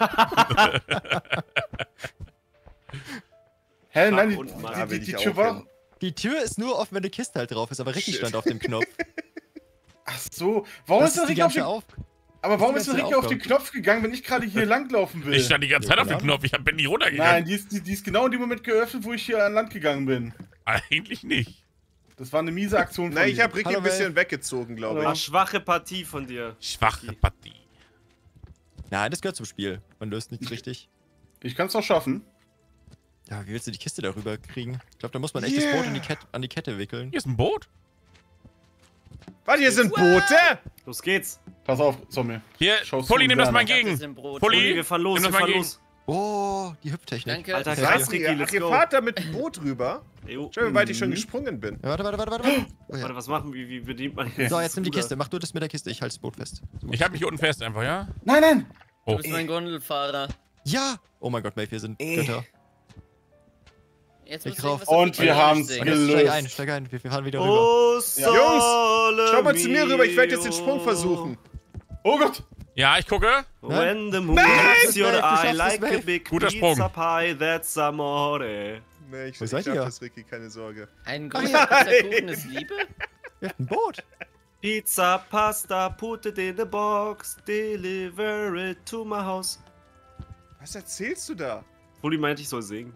Hä, nein, und mal. Da will die ich Tür auch war... hin. Die Tür ist nur offen, wenn eine Kiste halt drauf ist, aber Ricky Shit. stand auf dem Knopf. Ach so, warum Das ist denn ist die Ricky auf ganze den... Auf. Aber warum das ist ist denn die Ricky auf den Aufgabe. Knopf gegangen, wenn ich gerade hier langlaufen will? Ich stand die ganze Zeit auf dem keine Knopf. Ich bin nie Nein, runtergegangen. die ist genau in dem Moment geöffnet, wo ich hier an Land gegangen bin. Eigentlich nicht. Das war eine miese Aktion von Nein, ich dir. hab Ricky Hallo, ein bisschen weggezogen, glaube Hallo. ich. Schwache Partie von dir. Schwache Partie. Nein, das gehört zum Spiel. Man löst nichts richtig. Ich kann's doch schaffen. Ja, wie willst du die Kiste darüber kriegen? Ich glaube, da muss man echt das Boot an die Kette wickeln. Hier ist ein Boot. Was, hier sind Boote? Los geht's. Pass auf, Zombie. Hier, Schaust Pulli, du nimm das gerne. mal Das ist entgegen. im Brot. Pulli, Wir fahren los, nimm wir das mal fahren entgegen. los. Oh, die Hüpftechnik. Danke. Alter, Ja, krass, Was, Ricky, ihr, let's ihr go. fahrt da mit dem Boot rüber? Jo. Schau, wie weit ich schon gesprungen bin. Ja, warte. Oh, ja. Warte, was machen wir? Wie bedient man So, jetzt nimm die Bruder? Kiste. Mach du das mit der Kiste. Ich halte das Boot fest. Ich hab mich hier unten fest einfach, ja? Nein! Oh. Du bist mein Gondelfahrer. Ja! Oh mein Gott, Maeve, wir sind Götter. Jetzt Ich musst rauf. du was Und wir haben's singen. Und jetzt gelöst. steig ein. Wir fahren wieder rüber. Oh, Jungs, schau mal zu mir rüber, ich werde jetzt den Sprung versuchen. Oh Gott! Ja, ich gucke. When the moon Nein! hits your Du schaffst eye es, like a Maeve. big Guter pizza Sprung. pie, that's amore. Nee, ich Wo schaff seid ihr? das, Ricky, keine Sorge. Ein großer Pizzakuchen ist Liebe? Wir hatten ein Boot. Pizza, pasta, put it in the box, deliver it to my house. Was erzählst du da? Fully meinte, ich soll singen.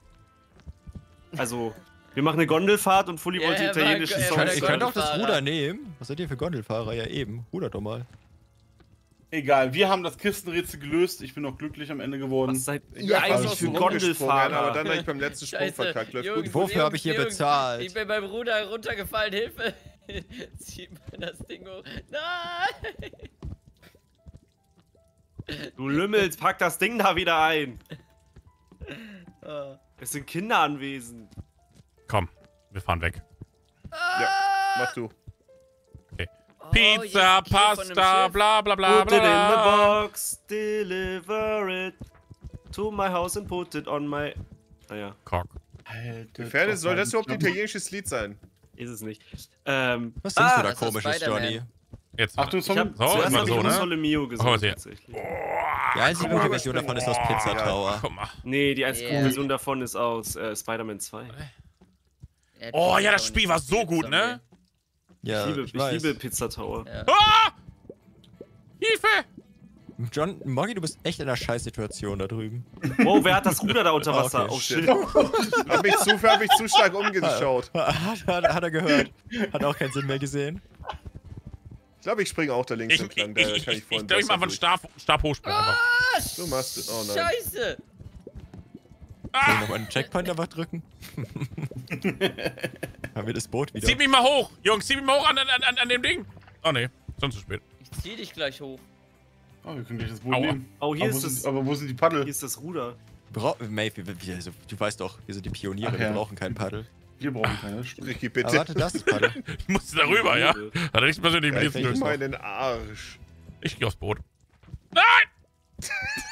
Also, wir machen eine Gondelfahrt und Fully Ja, wollte er war- italienische er war Songs der Ihr könnt auch das Gondelfahrer. Ruder nehmen. Was seid ihr für Gondelfahrer? Ja, eben. Rudert doch mal. Egal, wir haben das Kistenrätsel gelöst. Ich bin noch glücklich am Ende geworden. Was seid Ich ihr hab fast eigentlich aus für dem Sprung gesprungen, Gondelfahrer? aber dann habe ich beim letzten Sprung Scheiße. verkackt. Läuft Jungs, gut. Wofür habe ich hier Jungs, bezahlt? Ich bin beim Ruder runtergefallen, Hilfe! Zieh mal das Ding hoch. Nein! Du Lümmels, pack das Ding da wieder ein. Oh. Es sind Kinder anwesend. Komm, wir fahren weg. Ja, mach du. Oh, Pizza, jetzt Kiel von einem Pasta, Schiff. bla bla bla Put it in the bla. box, deliver it to my house and put it on my... Naja, Cock. Gefährdet, soll das überhaupt ein italienisches Lied sein? ist es nicht. Was singst du da das ist komisches, Spider-Man. Johnny? Jetzt. Achtung, Ich hab Zombie. So, zuerst immer hab ich so, Un ne? Sole Mio Oh, gesungen, sehr. tatsächlich. Die einzige gute Version davon ist aus Pizza Ja. Tower. Guck mal. Nee, die einzige Yeah. Version davon ist aus Spider-Man 2. Er hat Oh ja, Pizza das und Spiel war so gut, ne? Ja, Ich liebe Pizza Tower. Ja. Ah! Hilfe! John, Moggy, du bist echt in einer Scheißsituation da drüben. Oh, wer hat das Ruder da unter Wasser? Okay, Oh shit. Hab ich zu stark umgeschaut. Hat er gehört. Hat auch keinen Sinn mehr gesehen. Ich glaube, ich springe auch da links entlang. Da kann ich vorhin glaube, ich mach besser einfach einen durch. Stab hochspringen. einfach. Du machst es. Oh nein. Scheiße! Können wir noch mal einen Checkpoint einfach drücken? Haben wir das Boot wieder? Zieh mich mal hoch, Jungs, zieh mich mal hoch an dem Ding. Oh ne, schon zu spät. Ich zieh dich gleich hoch. Oh, wir können gleich das Boot Aua. nehmen. Oh, hier aber, ist es. aber wo sind die Paddel? Hier ist das Ruder. Maeve, du weißt doch, wir sind die Pioniere, Ach ja. wir brauchen kein Paddel. Wir brauchen keine. Stimmt. Ricky, Aber bitte. warte, das ist Paddel. Ich musste da rüber, ja? Hat er nichts persönlich mit dir Greif zu nicht tun. meinen Arsch. Ich geh aufs Boot. Nein!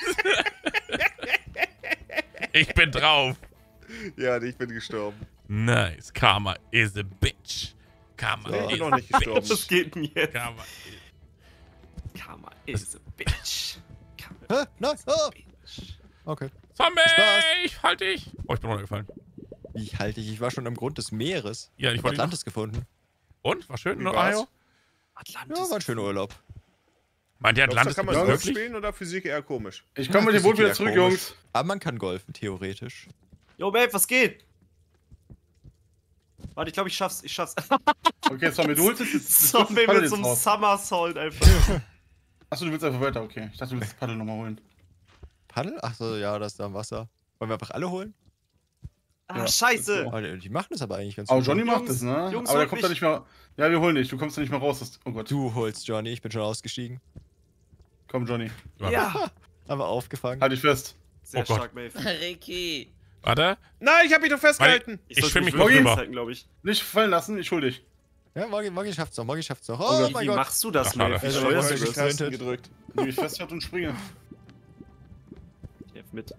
Ich bin drauf. Ja, ich bin gestorben. Nice. Karma is a bitch. Karma So. Ich is bin noch nicht gestorben. Was geht denn jetzt? Karma Karma is a bitch. Karma Hä? Nein! is a Oh. bitch. Okay. Zombie! Spaß. Halt dich! Oh, ich bin runtergefallen. Wie halte ich? Ich war schon am Grund des Meeres. Ja, ich Ich hab wollte Atlantis gefunden. Und? War schön in Wie war's? Ohio? Atlantis. Ja, war ein schöner Urlaub. Meint ihr Glaubst du, Atlantis kann man gibt's Golf wirklich? spielen oder Physik eher komisch? Ich komme mit dem das Boot ist wieder ja zurück, komisch. Jungs. Aber man kann golfen, theoretisch. Yo, Babe, was geht? Warte, ich glaube, ich schaff's. Ich schaff's. Okay, Zombie, du holst jetzt das Zombie Paddel mit so jetzt einem raus. Somersault einfach. Achso, du willst einfach weiter, okay. Ich dachte, du willst das Paddel nochmal holen. Paddel? Achso, ja, das ist da im Wasser. Wollen wir einfach alle holen? Ah, Ja, scheiße. Oh, die machen das aber eigentlich ganz Aber gut. Johnny macht Jungs, das, ne? Jungs, aber der holt kommt da mich. nicht mehr. Ja, wir holen dich. Du kommst da nicht mehr raus. Oh Gott. Du holst Johnny, ich bin schon ausgestiegen. Komm, Johnny. Ja. Aber aufgefangen. Halt dich fest. Sehr Oh Gott. stark, Maeve. Ricky. Warte. Nein, ich hab mich doch festgehalten. Ich sollte schwimm mich wirklich rüber. festhalten, glaube ich. Nicht fallen lassen, ich hol dich. Ja, Morgi schafft's noch, Morgi schafft's noch. Oh, Gott. mein Wie Gott. machst du das, Ach, schade. Maeve? Wie Also, steuerst wir du haben das? die Tasten gedrückt. gedrückt. Nimm mich fest und springe. Ich helf mit.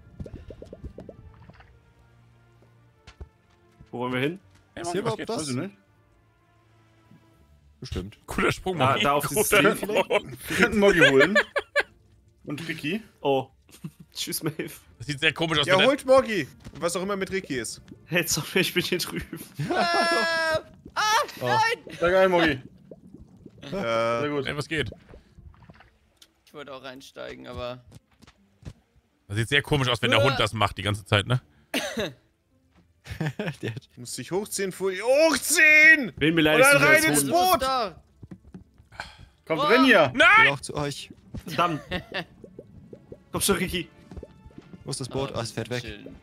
Wo wollen wir hin? Hey, Ist Mann, hier was überhaupt geht? was? Weiß ich nicht. Bestimmt. Cooler Sprung, Da- Moggi. da auf dieses Cooler Ziel Sprung. Wir könnten Moggi holen. Und Ricky. Oh. Tschüss, Maeve. Das sieht sehr komisch aus. Ja, wenn der- holt Morgi. Was auch immer mit Ricky ist. Hey, sorry, ich bin hier drüben. Oh. Sehr geil, Moggi. Sehr Äh, gut. Hey, was geht? Ich wollte auch reinsteigen, aber. Das sieht sehr komisch aus, wenn der Hund das macht die ganze Zeit, ne? Der hat muss dich hochziehen, Fully. Hochziehen! Wen Und beleidigst dann du rein jetzt? ins Hund? Boot! Da. Komm, Oh. renn hier. will Nein! auch zu euch. Verdammt. Komm schon, Ricky. Wo ist das Boot? Ah, es fährt weg. Chillen.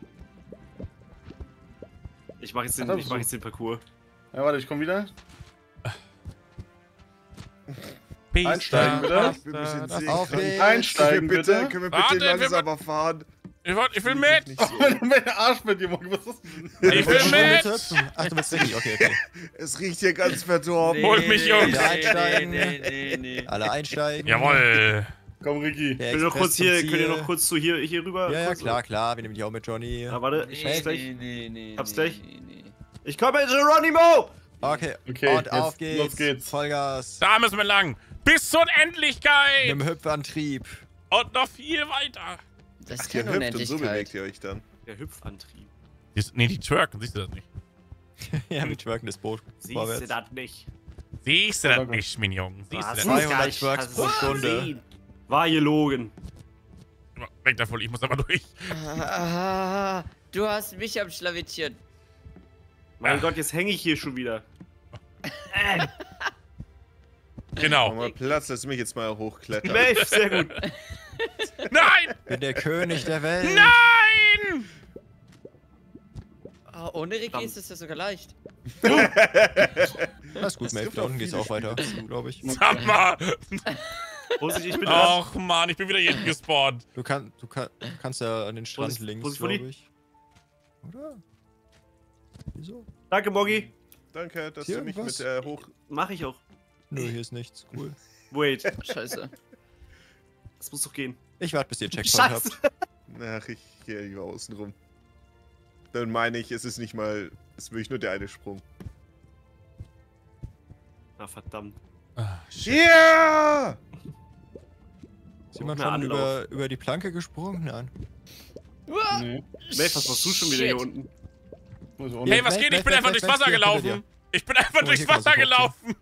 Ich mach jetzt Ach, den, so. Parcours. Ja, warte, ich komm wieder. Peace, Einsteigen, bitte. da, Ich bin ein bisschen da, sehen. Auf geht's. Einsteigen, bitte. bitte. Können wir bitte Warte, langsamer fahren? Ich will mit! Nicht so. Mein Arsch mit dir, Moggi. Was ist das denn? Ich will mit! Ach, du bist Ricky. Okay, okay. Es riecht hier ganz verdorben. Holt mich, Jungs. Einsteigen. Nee. Alle einsteigen. Jawoll! Komm, Ricky. Der Könnt ihr noch Express kurz zum hier, Ziel. könnt ihr noch kurz zu hier rüber? Ja, ja, kurz? klar, klar. Wir nehmen dich auch mit, Johnny. Ah, warte, ich hab's gleich. Nee. Hab's gleich. Ich komme, Geronimo! Okay. Okay, Und jetzt auf geht's. los geht's. Vollgas. Da müssen wir lang! Bis zur Endlichkeit! Mit dem Hüpfantrieb. Und noch viel weiter! Das ist Ihr keine hüpft und so bewegt Unendlichkeit. ihr euch dann. Der Hüpfantrieb. Nee, die twerken, siehst du das nicht? Ja, wir twerken das Boot Siehst du vorwärts. das nicht? Siehst du Oh das Gott. nicht, Mignon? Siehst du Was? das 200 nicht? Twerks Hast pro du Stunde. gesehen? War gelogen. nicht? Weg davon, ich muss aber durch. Ah, du hast mich am Schlawittchen. Mein Gott, jetzt hänge ich hier schon wieder. Mach Genau. mal Platz, lass mich jetzt mal hochklettern. Maeve, sehr gut. Nein! Bin der König der Welt. Nein! Oh, ohne Ricky ist es ja sogar leicht. Alles gut, Maeve. gibt Da auch unten geht's viele auch weiter, glaube ich. Sag mal! Vorsicht, ich bin dran. Och man, ich bin wieder hier gespawnt. Du kannst ja an den Strand Vorsicht, links, Vorsicht, glaube Fully. ich. Oder? Wieso? Danke, Moggi. Danke, dass Hier du mich irgendwas? mit hoch... Mach ich auch. Nö, hier ist nichts. Cool. Wait, Scheiße. das muss doch gehen. Ich warte, bis ihr Checkpoint Scheiße. habt. Ach, ich gehe lieber außen rum. Dann meine ich, es ist nicht mal... Es ist wirklich nur der eine Sprung. Na, verdammt. Ja! Ist jemand Ein schon Anlauf. über die Planke gesprungen? Nein. Nee. Maeve, was machst du schon wieder hier Shit. unten? Muss ich auch Hey, nicht. was geht? Ich bin einfach durchs Wasser hier, hinter dir. gelaufen. Ich bin einfach Oh, durchs hier kannst du Wasser hochziehen. gelaufen.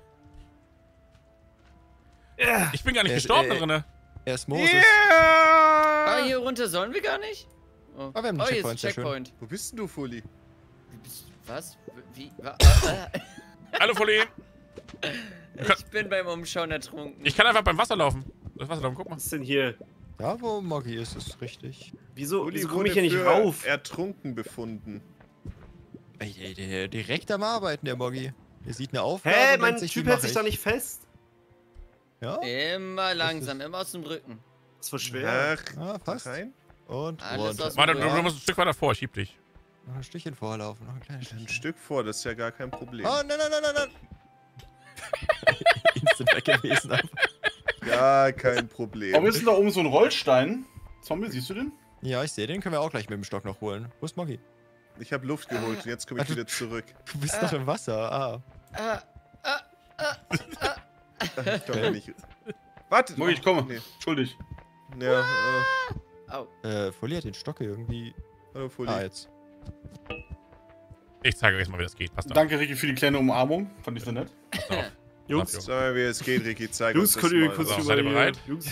Ja. Ich bin gar nicht Er- gestorben er- drinne. Er ist Moses. Ah, Ja! hier runter sollen wir gar nicht? Oh, Ah, wir haben einen hier ist Checkpoint, ein sehr schön. Checkpoint. Wo bist denn du, Fully? Was? Wie? Hallo, Folien. Ich bin beim Umschauen ertrunken. Ich kann einfach beim Wasser laufen. Das Wasser laufen, guck mal. Was ist denn hier? Da, wo Moggi ist, ist richtig. Wieso Fully komme ich hier nicht für rauf? ertrunken befunden. Ey, der direkt am Arbeiten, der Moggi. Der sieht eine Aufgabe Hä, und mein denkt sich, Typ wie hält mach sich ich? da nicht fest. Ja? Immer langsam, immer aus dem Rücken. Das ist voll schwer. Ach, Ah, passt. rein? Und Alles runter. aus dem Warte, Ja. du musst ein Stück weiter vor, ich schieb dich. Noch ein Stückchen vorlaufen, noch ein kleines Ein Stückchen. Stück vor, das ist ja gar kein Problem. Oh, nein. Instant weg gewesen. einfach. Gar kein Warum Problem. ist denn da oben so ein Rollstein? Zombie, siehst du den? Ja, ich sehe, den können wir auch gleich mit dem Stock noch holen. Wo ist Moggi? Ich habe Luft geholt und jetzt komme ich wieder zurück. Du bist doch im Wasser. Ah. Ich glaube nicht. Warte! Moggi, ich komme. Nee. Schuldig. Ja, Au. Fully hat den Stock hier irgendwie. hallo Fully. Ah, jetzt. Ich zeige euch mal, wie das geht. Passt auf. Danke, Ricky, für die kleine Umarmung. Fand ich sehr nett. Passt auf. Jungs, Passt Sag mal, wie es geht, Ricky. Zeig Jungs, uns könnt ihr das kurz mal. So, über seid ihr hier- bereit? Jungs,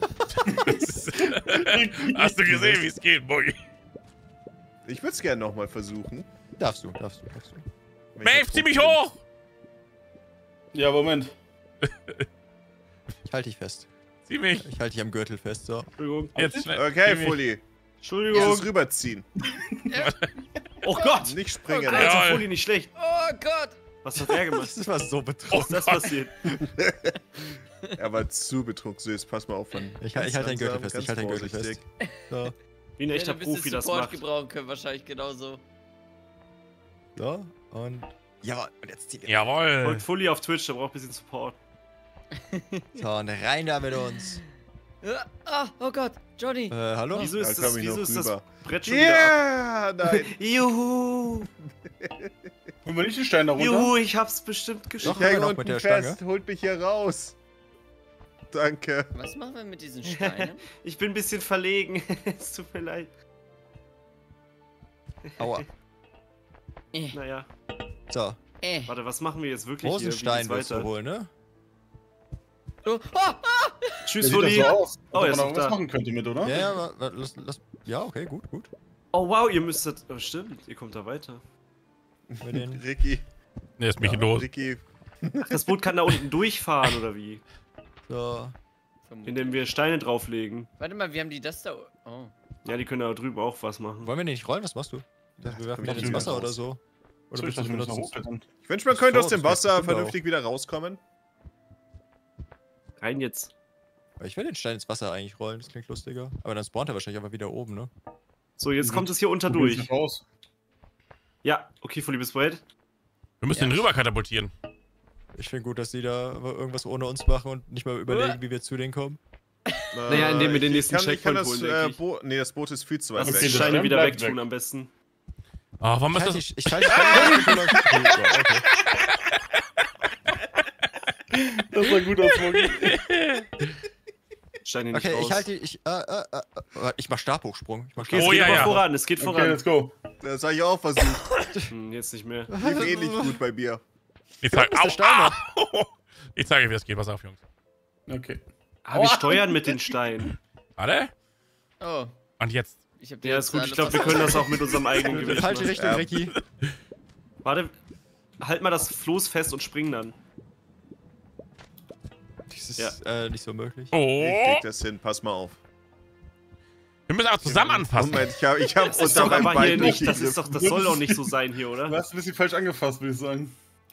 Hast du gesehen, wie es geht, Bogi? Ich würde es gerne nochmal versuchen. Darfst du. wenn Maeve, ich zieh mich bin. hoch! Ja, Moment. Ich halte dich fest. Zieh mich. Ich halte dich am Gürtel fest, so. Entschuldigung. Jetzt schnell. Okay, Zieh mich. Fully. Entschuldigung. Dieses rüberziehen. Oh Gott. Nicht springen. Alter, Jawohl. Fully nicht schlecht. Oh Gott! Was hat er gemacht? Das war so Oh betrunken. Was ist das passiert? Er war zu betrunken, süß. Pass mal auf. Mann. Ich halte den Gürtel fest, Ganz ich halte den Gürtel vorsichtig. fest. So. Wie ein echter Ja, du wirst Profi den das Support macht. gebrauchen können, wahrscheinlich genauso. So. Und. Ja, und jetzt ziehen wir. Jawohl. Folgt Fully auf Twitch, der braucht ein bisschen Support. So, und rein da mit uns. Oh Gott, Johnny! Hallo? Wieso ist, Da das, komm ich wieso noch ist das rüber. Brett schon wieder ab? Ja, nein. Juhu! Holen wir nicht den Stein da runter? Juhu, ich hab's bestimmt Ich geschafft. Doch, wir hänge noch unten mit der fest. Stange. Holt mich hier raus. Danke. Was machen wir mit diesen Steinen? Ich bin ein bisschen verlegen. Es tut mir leid. Aua. Naja. So. Warte, was machen wir jetzt wirklich Großen hier? Wie Stein geht's willst du weiter? wohl, ne? Tschüss, Sieht das Fully. so aus, Oh, er als ist ob noch man da was da. machen könnte mit, oder? Ja, ja, lass. Ja, okay, gut. Oh wow, ihr müsstet... Oh, stimmt, ihr kommt da weiter. Mit den Ricky. Ne, ist mich los. Ricky. Ach, das Boot kann da unten durchfahren, oder wie? so. Indem wir Steine drauflegen. Warte mal, wie haben die das da? Oh. Ja, die können da drüben auch was machen. Wollen wir den nicht rollen? Was machst du? Wir werfen komm den ich ins nicht Wasser raus. oder so. Oder So, ich willst du dachte, wir müssen benutzen? hochklettern. Ich wünsche, man könnte Ach aus so, dem das Wasser wär cool vernünftig wieder rauskommen. Rein jetzt. Ich will den Stein ins Wasser eigentlich rollen, das klingt lustiger. Aber dann spawnt er wahrscheinlich einfach wieder oben, ne? So, jetzt kommt es hier unter Probieren Sie durch. raus. Ja, okay, Fully, bist du bereit? Wir müssen den rüber katapultieren. Ich finde gut, dass die da aber irgendwas ohne uns machen und nicht mal überlegen, wie wir zu denen kommen. Naja, indem wir den nächsten ich kann Checkpoint das holen, denke ich. Boot. Nee, das Boot ist viel zu weit Lass uns Okay, die weg. das Steine Stein wieder bleibt wegtun weg. am besten. Ah, warum ist das? Ich halte die okay. Das war gut aus, Moggy. Steine nicht Okay, raus. ich halte die. Ich mach Stabhochsprung. Ich mach Okay, es Oh, geht ja, aber ja. voran, es geht Okay, voran. let's go. Das habe ich auch versucht. Jetzt nicht mehr. Lief ähnlich gut bei mir. Ich zeige ist der Stein Ich zeige, wie das geht. Pass auf, Jungs. Okay. Ah, wir steuern mit den Steinen. Warte. Oh. Und jetzt. Ich hab die Ja, jetzt ist gut, alle ich glaube, wir fast- können das auch mit unserem eigenen Gewicht Falsche machen. Richtung, Ja. Ricky. Warte, halt mal das Floß fest und spring dann. Das ist nicht so möglich. Ich Oh. krieg das hin, pass mal auf. Wir müssen auch zusammen anfassen. Moment, ich hab Das ist doch aber hier nicht, das soll doch nicht so sein hier, Du oder? hast ein bisschen falsch angefasst, würde ich sagen.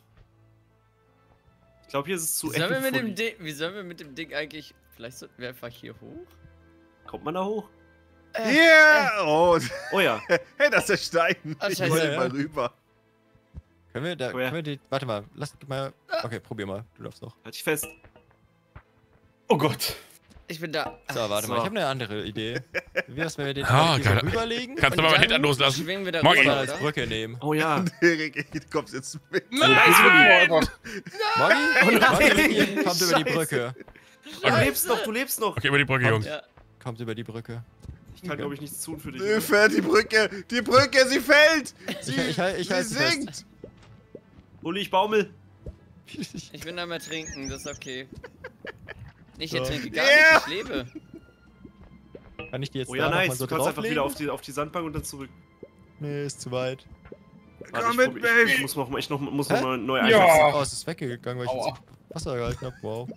Ich glaube, hier ist es zu Wie sollen wir mit Fully. dem Ding, wie sollen wir mit dem Ding eigentlich, vielleicht sollten wir einfach hier hoch? Kommt man da hoch? Yeah! Oh, Oh ja. hey, das ist der Stein. Ah, Ich scheiße. wollte Ja, mal ja. rüber. Können wir die. Warte mal, mal. Okay, probier mal. Du darfst noch. Halt dich fest. Oh Gott. Ich bin da. So, warte so. mal, ich habe eine andere Idee. Wie wär's, wenn wir den Ah, einfach geil. hier so rüberlegen Kannst du Und mal dann Hintern loslassen? Schwingen wir da Morgen. und rüber, dann als oder? Brücke nehmen? Oh ja. Ricky, du kommst jetzt mit. Nein! Moggy, nein. Ricky, kommt über die Scheiße. Brücke. Du lebst noch, du lebst noch. Okay, über die Brücke, Jungs. Ja. Kommt über die Brücke. Ich kann, glaube ich, nichts tun für dich. Hilfe, die Brücke, sie fällt! Sie, Ich halte sie sie fest. sinkt! Uli, ich baumel. Ich bin am Ertrinken, das ist okay. Ich So. ertrinke gar Yeah. nicht, ich lebe. Kann ich die jetzt Oh da ja, noch mal nice. so Du kannst einfach wieder drauflegen? auf die Sandbank und dann zurück. Nee, ist zu weit. Warte, Komm mit, ich Baby! muss noch Hä? mal neu Ja. einsetzen. Oh, es ist weggegangen, weil ich Aua. ins Wasser gehalten habe. Wow.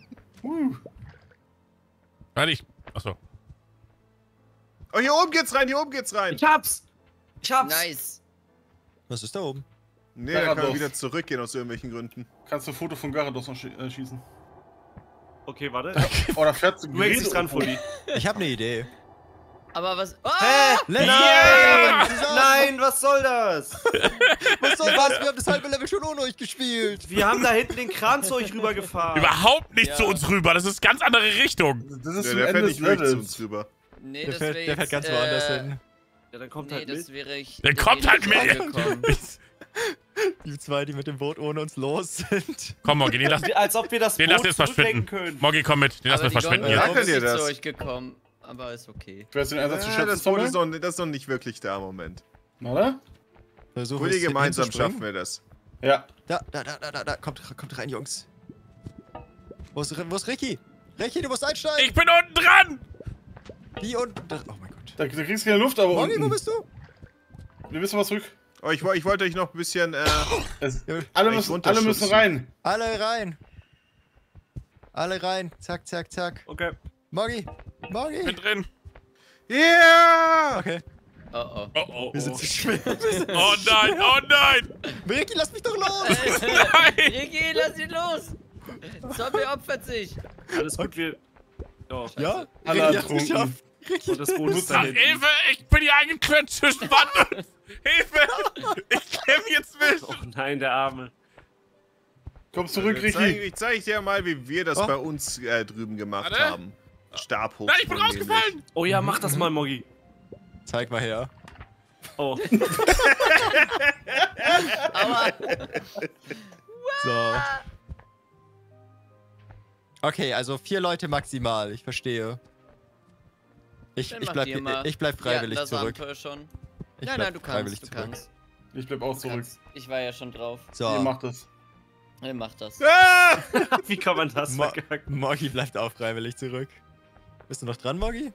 Nein, ich. Achso. Oh, hier oben geht's rein! Ich hab's! Ich hab's! Nice. Was ist da oben? Nee, da kann Garados. man wieder zurückgehen aus irgendwelchen Gründen. Kannst du ein Foto von Garados noch schießen? Okay, warte. Oder fährt Du hängst dich dran, Fully. Ich habe eine Idee. Aber was. Hä? Ah! Let's Nein! go! Nein, was soll das? Was soll das? Wir haben das halbe Level schon ohne euch gespielt. Wir haben da hinten den Kran zu euch rübergefahren. Überhaupt nicht Ja. zu uns rüber. Das ist ganz andere Richtung. Das ist Ja, zum der Ende fährt des nicht wirklich zu Levels. uns rüber. Nee, Der das fährt, wäre der fährt ganz woanders hin. Ja, dann kommt Nee, halt das mit. wäre ich. Der kommt halt mit. Gekommen. Die zwei, die mit dem Boot ohne uns los sind. Komm, Moggy, den lass, Als ob wir das den lass Boot jetzt verschwinden. zurücklenken können. Moggy, komm mit. Den lass Aber wir die verschwinden Gondel jetzt. Ja. ist Ihr nicht das? zu euch gekommen. Aber ist okay. Wer ist den Einsatz zu Ja, schätzen? das Boot ist Tommy? noch nicht wirklich da im Moment. Oder? Versuchen Fully es gemeinsam hinzuspringen. schaffen wir das. Ja. Da. Kommt rein, Jungs. Wo ist Ricky? Ricky, du musst einsteigen. Ich bin unten dran. Wie unten? Oh mein Gott. Da kriegst du keine Luft, aber Moggy, wo unten. bist du? Wir müssen mal zurück. Oh, ich wollte euch noch ein bisschen, Alle Ich müssen runterschubsen. rein. Alle rein. Alle rein. Zack, zack, zack. Okay. Moggi! Moggi! Ich bin drin. Yeah! Okay. Oh oh. Oh, oh, Wir sind oh. zu schwer. Oh nein, oh nein. Ricky, lass mich doch los! Nein. Ricky, lass ihn los! Zombie opfert sich! Alles gut, wir... Oh, Ja? Alle Ricky hat's ertrunken. geschafft. und das Boot ist da Ach, hinten. Hilfe, ich bin hier eingequetscht zwischen Wand und... Hilfe! Ich klemm jetzt mit! Oh nein, der Arme. Komm zurück, Ich Ricky. zeig dir mal, wie wir das Oh. bei uns drüben gemacht Warte. haben. Stab hoch. Nein, ich bin rausgefallen! Oh ja, mach das mal, Moggi. Zeig mal her. Oh, Aua! So. Okay, also 4 Leute maximal. Ich verstehe. Ich Dann mach dir mal. bleib freiwillig das zurück. Abenteuer schon. Ich Nein, bleib nein, du freiwillig kannst, du zurück. kannst. Ich bleib auch zurück. Ich war ja schon drauf. Ihr So, macht das. Er macht das. Ah! wie kann man das verkacken? Moggi bleibt auch freiwillig zurück. Bist du noch dran, Moggi?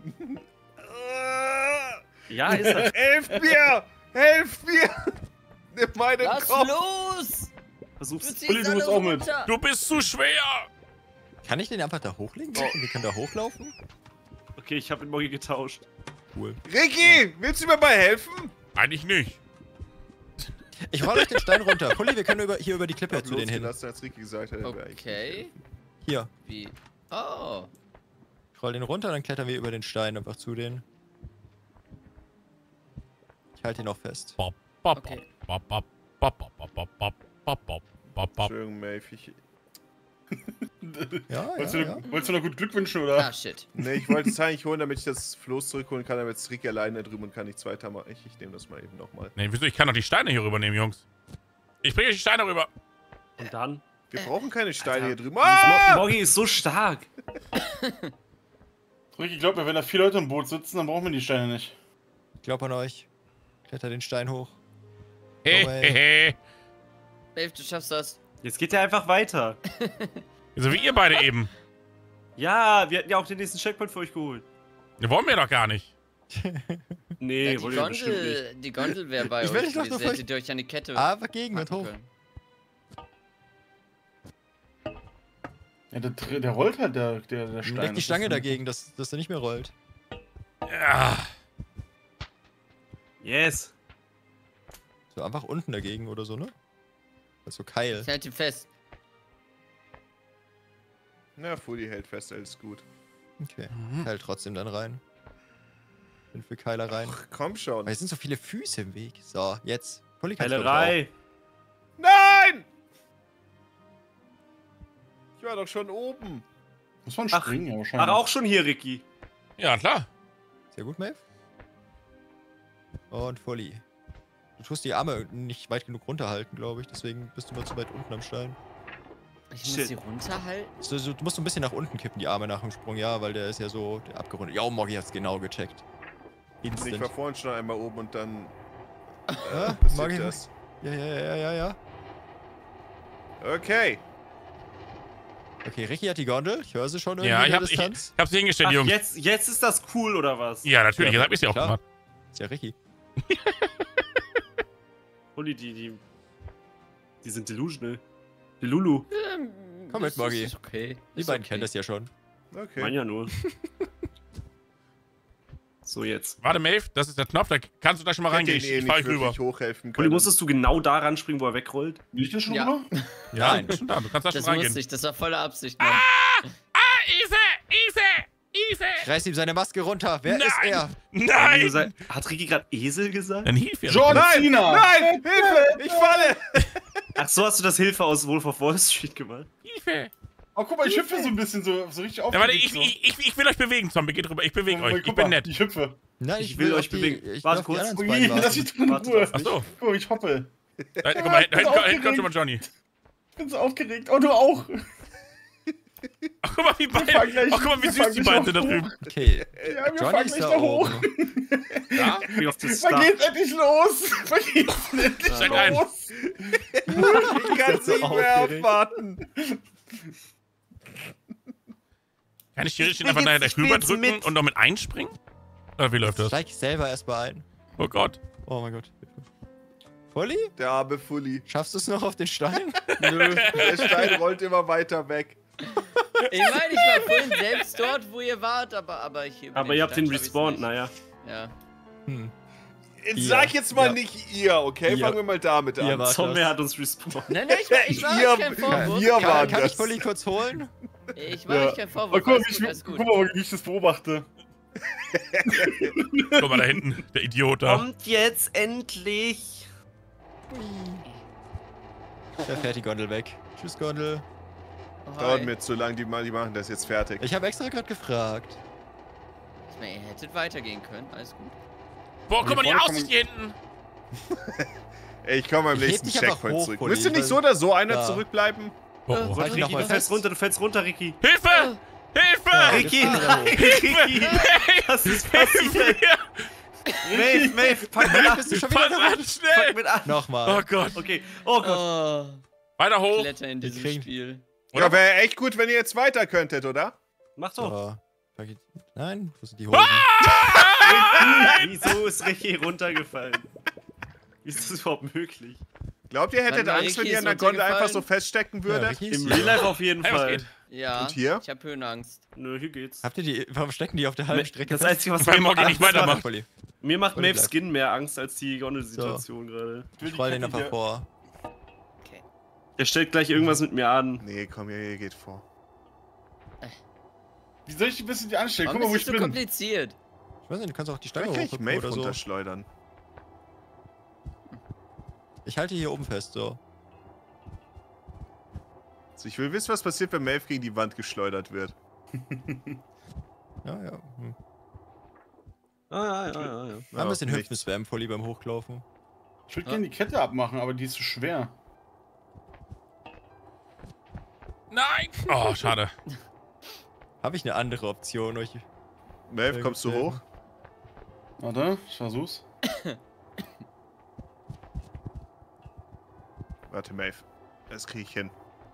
Ja, ist er. Helft mir! Helft mir! Nimm meinen Lass Kopf! los! Du Versuch's. ziehst Uli, du alles musst auch mit. runter. Du bist zu schwer! Kann ich den einfach da hochlegen? Und wir können da hochlaufen? Okay, ich habe mit Moggi getauscht. Cool. Ricky, willst du mir mal helfen? Eigentlich nicht. Ich roll euch den Stein runter. Pulli, wir können hier über die Klippe zu denen hin. Losgelassen, als Ricky gesagt hat, er wäre eigentlich Okay. Hier. Wie? Oh. Ich roll den runter, dann klettern wir über den Stein einfach zu denen. Ich halte ihn auch fest. Bop, bop, Okay. bop, bop, bop, bop, bop, bop, bop, bop, bop, bop, bop. Entschuldigung, Maeve, ich... Ja, Wolltest ja, du noch gut Glück wünschen, oder? Ah, shit. Ne, ich wollte es eigentlich holen, damit ich das Floß zurückholen kann, aber jetzt ist Ricky alleine drüben und kann nichts weiter machen. Ich nehme das mal eben nochmal. Nee, wieso? Ich kann doch die Steine hier rübernehmen, Jungs. Ich bringe die Steine rüber. Und dann? Wir brauchen keine Steine hier drüben. Ah! Moggi ist so stark. Ricky, glaub mir, wenn da 4 Leute im Boot sitzen, dann brauchen wir die Steine nicht. Ich glaube an euch. Kletter den Stein hoch. Hehehe. Dave, du schaffst das. Jetzt geht er einfach weiter. So wie ihr beide eben. Ja, wir hatten ja auch den nächsten Checkpoint für euch geholt. Wir wollen wir doch gar nicht. Nee, Ja, wollt ihr bestimmt nicht. Die Gondel wäre bei Ich will euch dich doch gewesen. nur Hättet ihr euch an die Kette Aber gegen mit packen hoch. können. Ja, der rollt halt, der Stein. Leg die Das Stange ist- dagegen, dass er nicht mehr rollt. Ja. Yes. So einfach unten dagegen oder so, ne? Also Keil. Ich halte ihn fest. Na, Fully hält fest, alles gut. Okay. Keil trotzdem dann rein. Bin für Keiler rein. Ach, komm schon. Aber es sind so viele Füße im Weg. So, jetzt. Pulli kannst du Heilerei. Nein! Ich war doch schon oben. Muss man Ach, springen, ja, Ach, wahrscheinlich. auch schon hier, Ricky. Ja, klar. drauf. Sehr gut, Maeve. Und Fully. Du tust die Arme nicht weit genug runterhalten, glaube ich. Deswegen bist du mal zu weit unten am Stein. Ich muss Shit. sie runterhalten. Du musst so ein bisschen nach unten kippen, die Arme nach dem Sprung, ja, weil der ist ja so abgerundet. Ja, Moggi hat's genau gecheckt. Ich war Instant. vorhin schon einmal oben und dann Ja, passiert Moggi. das. Ja. Okay. Okay, Ricky hat die Gondel. Ich höre sie schon irgendwie Ja, in ich der hab's Distanz. sie hingestellt, Ach, Jungs. jetzt ist das cool, oder was? Ja, natürlich. Ja, Jetzt hab ich sie auch klar. gemacht. Ist ja Ricky. Uli, die sind delusional. Die Lulu. Komm mit, Das Moggi. Ist okay. Die Ist beiden okay. kennen das ja schon. Okay. Mein ja nur. So, jetzt. Warte, Maeve, das ist der Knopf. Da kannst du da schon mal Hätte reingehen. ihn eh Ich fahr nicht euch rüber. wirklich hochhelfen Uli, können. musstest du genau da ranspringen, wo er wegrollt? Bin ich denn schon Ja. rüber? Ja, Nein. du bist schon da. Du kannst da schon Das reingehen. wusste ich, das war voller Absicht, Mann. Easy! Ich reiß ihm seine Maske runter. Wer ist er? Nein! Hat Ricky gerade Esel gesagt? Dann hilf mir. John Nein! Cena! Nein! Hilfe! Ich falle! Ach so, hast du das Hilfe aus Wolf of Wall Street gemacht? Hilfe! Oh, guck mal, ich hüpfe so ein bisschen so richtig auf. Ja, warte, ich will euch bewegen, Zombie. Geht rüber. Ich bewege euch. Ich bin nett. Ich hüpfe. Nein, Ich will auf euch bewegen. Ich Warte will auf kurz. die anderen Ui, beiden lass warten. mich drin in Warte, Ruhe. darf Ach so. Guck mal, ich hoppe. Guck mal, ich bin hinten kommt schon mal aufgeregt. Johnny. Ich bin so aufgeregt. Oh, du auch. Ach, guck mal, wie fahren beide. gleich- Ach, guck mal, wie wir süß fahren die gleich beiden sind da noch drüben. Okay. Ja, wir Johnny fahren ist gleich da da hoch. oben. Ja? Wie auf das Wann Star. geht's endlich los? Wann geht's denn endlich Steig ein. los? Ich kann es so nicht mehr aufgeregt. abwarten. Kann ich theoretisch einfach nachher gleich rüberdrücken und noch mit einspringen? Oder wie läuft das? Steig selber erstmal ein. Oh Gott. Oh mein Gott. Fully? Der arme Fully. Schaffst du es noch auf den Stein? Nö, der Stein rollt immer weiter weg. Ich meine, ich war vorhin selbst dort, wo ihr wart, aber ich... Aber ihr habt den respawned, naja. Ja. Hm. Sag jetzt mal Ja. nicht ihr, okay? Ihr. Fangen wir mal damit Ihr an. wart Zombie das. hat uns respawned. Nein, ich war Ihr- euch kein Vorwurf. ihr wart Kann ich das. Polly kurz holen? Ich war euch kein Oh, Vorwurf. guck mal, Alles gut. guck mal, wie ich das beobachte. Guck mal da hinten, der Idiot da. Kommt jetzt endlich! Da fährt die Gondel weg. Tschüss, Gondel. Oh, Dauert hi. mir zu lang, die machen das jetzt fertig. Ich habe extra gerade gefragt. Ich meine, ihr hättet weitergehen können. Alles gut. Boah, guck mal die vorne Aussicht hier hinten. Ey, ich komme beim Ich heb nächsten dich einfach Checkpoint hoch, zurück. Polly, Müsste nicht weil- so oder so einer Ja. zurückbleiben? Oh, Halt Ricky, noch mal du fällst fest. runter, du fällst runter, Ricky. Hilfe! Hilfe! Ricky, jetzt nein, Ricky! Was ist passiert? Maeve, pack mit an! Bist du schon Fass wieder an, da? schnell! Pack mit an! Nochmal. Oh Gott. Okay, oh Gott. Oh, Weiter hoch. Kletter in diesem kriegen- Spiel. Ja, wäre echt gut, wenn ihr jetzt weiter könntet, oder? Mach doch. So. Nein, wo sind die Hosen? Wieso ist Ricky runtergefallen? Wie ist das überhaupt möglich? Glaubt ihr, hättet Warte mal, Angst, wenn Ricky ihr ist an der Gondel einfach so runtergefallen? feststecken Ja, würdet? Ricky ist Im hier. Real Life auf jeden Hey, was Fall. geht? Ja. Und hier? Ich hab Höhenangst. Nö, hier geht's. Habt ihr die, warum stecken die auf der halben Strecke? Das Einzige, was Weil mir Moggy macht, nicht weitermacht. Polly. mir macht Oder Maves bleibt. Skin mehr Angst als die Gondelsituation gerade. Ich roll den einfach vor. Er stellt gleich irgendwas mit mir an. Nee, komm, ihr geht vor. Wie soll ich die ein bisschen die anstellen? Guck Warum mal, wo ist ich das so bin. kompliziert? Ich weiß nicht, du kannst auch die Stange Vielleicht kann ich hochhüpfen Maeve oder so. runterschleudern. Ich halte hier oben fest, so. Also ich will wissen, was passiert, wenn Maeve gegen die Wand geschleudert wird. Ja, ja. Hm. Ja. Haben ein bisschen nichts. hüpfen spam Polly beim Hochlaufen. Ich würde gerne die Kette abmachen, aber die ist zu schwer. Nein! Oh, schade. Habe ich eine andere Option? Euch Maeve, kommst du hoch? Warte, ich versuch's. Warte, Maeve. Das kriege ich hin.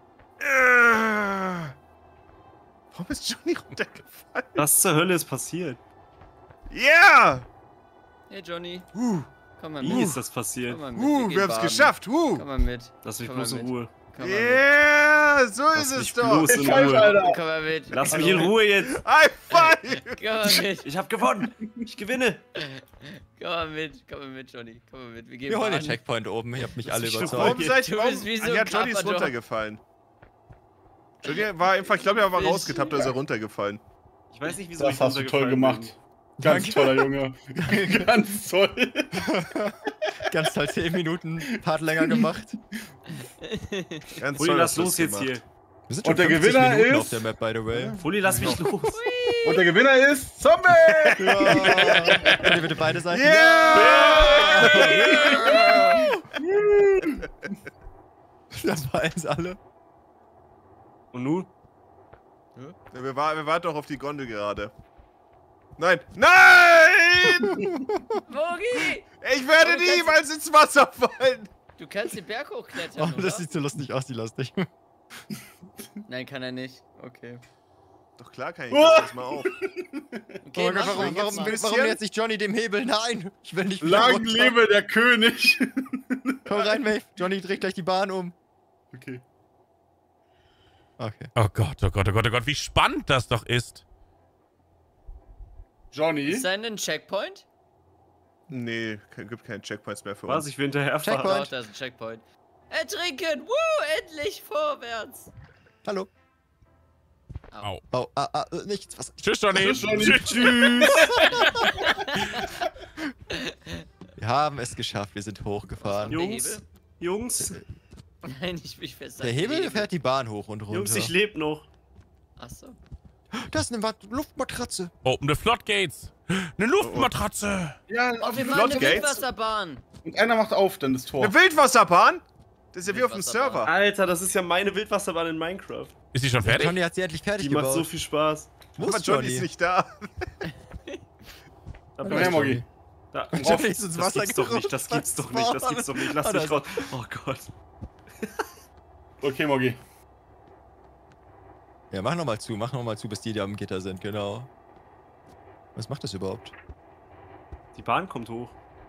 Warum ist Johnny runtergefallen? Was zur Hölle ist passiert? Yeah! Hey Johnny, Uh, komm mal Wie mit. ist das passiert? Komm mal mit. wir gehen haben es baden. geschafft. Komm mal mit. Lass mich Komm bloß mal in mit. Ruhe. Komm mal mit. Yeah! So Lass ist es mich doch. bloß in Scheiße, Ruhe. Alter. Komm mal mit. Lass mich in Ruhe jetzt. High five! Komm mal mit. Ich hab gewonnen. Ich gewinne. Komm mal mit. Komm mal mit, Johnny. Komm mal mit. Wir gehen Wir holen den baden. Checkpoint oben. Ihr habt mich alle ist schon überzeugt. Warum seid Du ihr... bist wie so Ja, ein Johnny ist Carpador. runtergefallen. Johnny war einfach... Ich glaube, er war Fisch. rausgetappt, da ist er runtergefallen. Ich weiß nicht, wieso Das ich hast du toll runtergefallen gemacht. Ganz toller Junge. Ganz toll. Ganz toll 10 Minuten Part länger gemacht. Ganz Fully, toll, lass hast du los das jetzt gemacht. hier. Wir sind Und der 50 Gewinner Minuten ist- auf der Map, by the way. Fully, lass mich los. Und der Gewinner ist Zombie! Ja. Könnt ihr bitte beide Seiten? Yeah! Das war eins alle. Und nun? Ja, wir warten doch auf die Gondel gerade. Nein! Nein! Mogi! Ich werde Aber du kannst- niemals ins Wasser fallen! Du kannst den Berg Oh, hochklettern, oder? das sieht so lustig aus, die lustig. Nein, kann er nicht. Okay. Doch klar kann ich das. Pass mal auf. Okay, Oh Gott, mach mal, jetzt warum mach mal. bisschen- jetzt nicht Johnny dem Hebel? Nein! Ich will nicht wieder Lang runter. lebe der König! Komm rein, Maeve. Johnny dreht gleich die Bahn um. Okay. Okay. Oh Gott, oh Gott, oh Gott, oh Gott, wie spannend das doch ist. Johnny? Ist da ein Checkpoint? Nee, gibt keine Checkpoints mehr für Was? uns. Ich will hinterherfahren. Checkpoint. Doch, da ist ein Checkpoint. Ertrinken! Woo! Endlich vorwärts! Hallo. Au. Oh, nichts. Was? Tschüss, Johnny. Tschüss, Johnny. Tschüss. Wir haben es geschafft. Wir sind hochgefahren. Jo. Jungs, Jungs, Nein, ich bin fest. Der Hebel fährt die Bahn hoch und runter. Jungs, ich lebe noch. Achso. Das ist eine Luftmatratze. Open the Floodgates. Eine Luftmatratze. Ja, Oh, auf wir die machen eine Floodgates? Wildwasserbahn. Und einer macht auf, dann das Tor. Eine Wildwasserbahn? Das ist ja wie auf dem Wildwasserbahn. Server. Alter, das ist ja meine Wildwasserbahn in Minecraft. Ist die schon fertig? Johnny hat sie endlich fertig Die macht gebaut. so viel Spaß. Wo Aber ist Johnny ist nicht da. Da Komm bin her, ich. Moggi. Da. Johnny ist ins Das Wasser gibt's doch nicht, das gerutscht. gibt's doch nicht, das gibt's doch nicht. Lass Ah, mich da raus. Oh Gott. Okay, Moggi. Ja, mach nochmal zu, bis die da am Gitter sind, genau. Was macht das überhaupt? Die Bahn kommt hoch.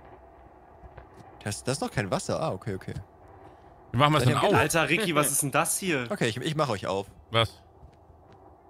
Das ist noch kein Wasser. Ah, okay, okay. Wie machen wir es denn Seid ihr auf? Alter, Ricky, was ist denn das hier? Okay, ich mach euch auf. Was?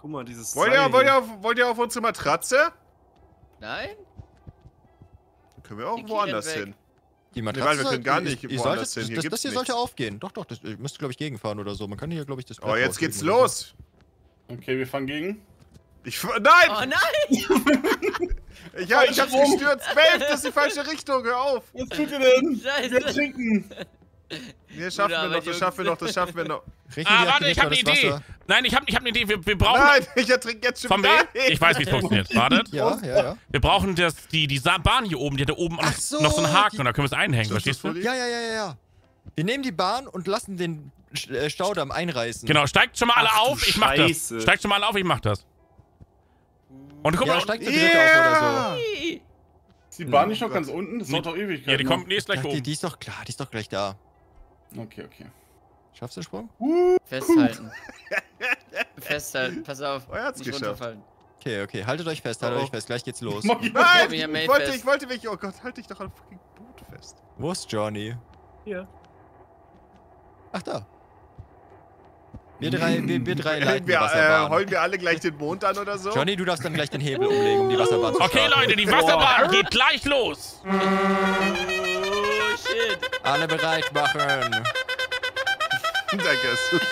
Guck mal, dieses Wollt Seil hier. ihr auf unsere Matratze? Nein? Dann können wir auch Die Key woanders rennt weg. hin. Die weil wir Matratze können gar nicht ihr woanders solltet, hin. Hier das gibt's hier sollte nichts. aufgehen. Doch, ihr müsst, glaube ich, gegenfahren oder so. Man kann hier, glaube ich, das Oh, jetzt geht's rauslegen oder so. los. Okay, wir fangen gegen. Nein! Oh nein! Ich hab's gestürzt. Melf, das ist die falsche Richtung. Hör auf. Was tut ihr denn? Scheiße. Wir trinken. Nee, schaffen wir noch, das schaffen wir noch, das schaffen wir noch. Ricky, Ah, die warte, ich aktiviert habe eine mal das Idee. Wasser. Nein, ich hab eine Idee. Wir brauchen... Nein, ich ertrinke jetzt schon Vom wieder. Weg? Ich weiß, wie es funktioniert. Wartet. Ja. Wir brauchen die Bahn hier oben. Die hat da oben Ach so, noch so einen Haken die- und da können wir es einhängen. Verstehst du? Ja. Wir nehmen die Bahn und lassen den Staudamm einreißen. Genau, steigt schon mal alle Ach du auf. Ich mach das. Scheiße. Steigt schon mal alle auf, ich mach das. Und guck Ja, mal. steigt der dritte auf oder so. Ist die Bahn nicht noch ganz unten? Das dauert doch Ewigkeit. Ja, die kommt ist gleich Ja, oben. die ist doch klar, die ist doch gleich da. Okay. Schaffst du den Sprung? Festhalten. Festhalten, pass auf. Oh, er hat's Nicht geschafft. runterfallen. Okay, haltet euch fest, gleich geht's los. Moggy, Nein, mich am ich Mail fest. wollte mich, oh Gott, halt dich doch am fucking Boot fest. Wo ist Johnny? Hier. Ach, da. Wir drei leiten die Wir, Wasserbahn. heulen wir alle gleich den Mond an oder so? Johnny, du darfst dann gleich den Hebel umlegen, um die Wasserbahn zu Okay, starten. Leute, die Wasserbahn geht gleich los. Oh shit. Alle bereit machen. Danke, dass du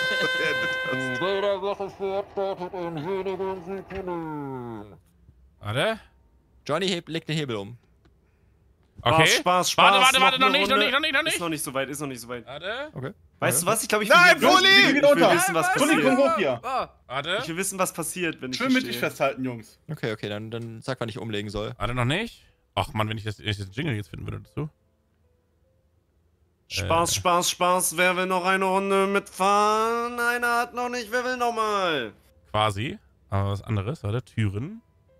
Warte. Johnny, leg den Hebel um. Okay. Spaß. Warte, noch noch eine nicht. Ist nicht. noch nicht so weit, Warte. Okay. Weißt du was? Ich glaube, ich Nein, will, Fully! ich will wissen, was Fully, komm passiert. hoch hier. Oh, Warte. Ich will wissen, was passiert, wenn ich Schön mittig stehe. festhalten, Jungs. Okay, dann sag, wann ich umlegen soll. Warte noch nicht. Ach man, wenn ich das Jingle jetzt finden würde dazu. Spaß. Wer will noch eine Runde mitfahren? Einer hat noch nicht. Wer will noch mal? Quasi. Aber was anderes, warte. Türen.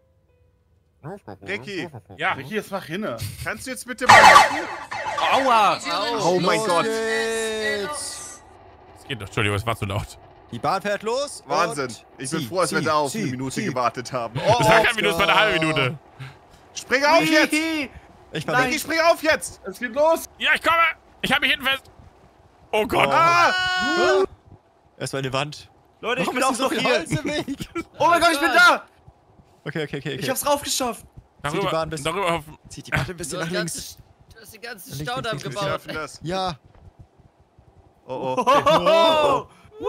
Ricky, Ja. Ricky, jetzt mach hinne. kannst du jetzt bitte mal machen? Aua! Oh mein Los Gott. geht's. Es geht doch. Entschuldigung, es war zu laut. Die Bahn fährt los. Wahnsinn. und Ich bin zieh, froh, dass wir zieh, da auf zieh, eine Minute zieh. gewartet haben. Das war Oh, kein Minute, das war eine halbe Minute. spring auf jetzt! Ich fahr Ricky, weg. spring auf jetzt! Es geht los. Ja, ich komme. Ich habe mich hinten fest. Oh Gott. Ah! Erstmal eine Wand. Leute, ich Warum bin ist auch so noch viel hier. Holz im Weg? Oh mein Gott, ich bin da! Okay. Ich hab's raufgeschafft. Zieh die Bahn ein bisschen. darüber. Zieh die Bahn ein bisschen nach links. Du hast den ganzen Links, Staudamm links, links, Wir gebaut. schaffen das. Ja. Oh, oh. Oh.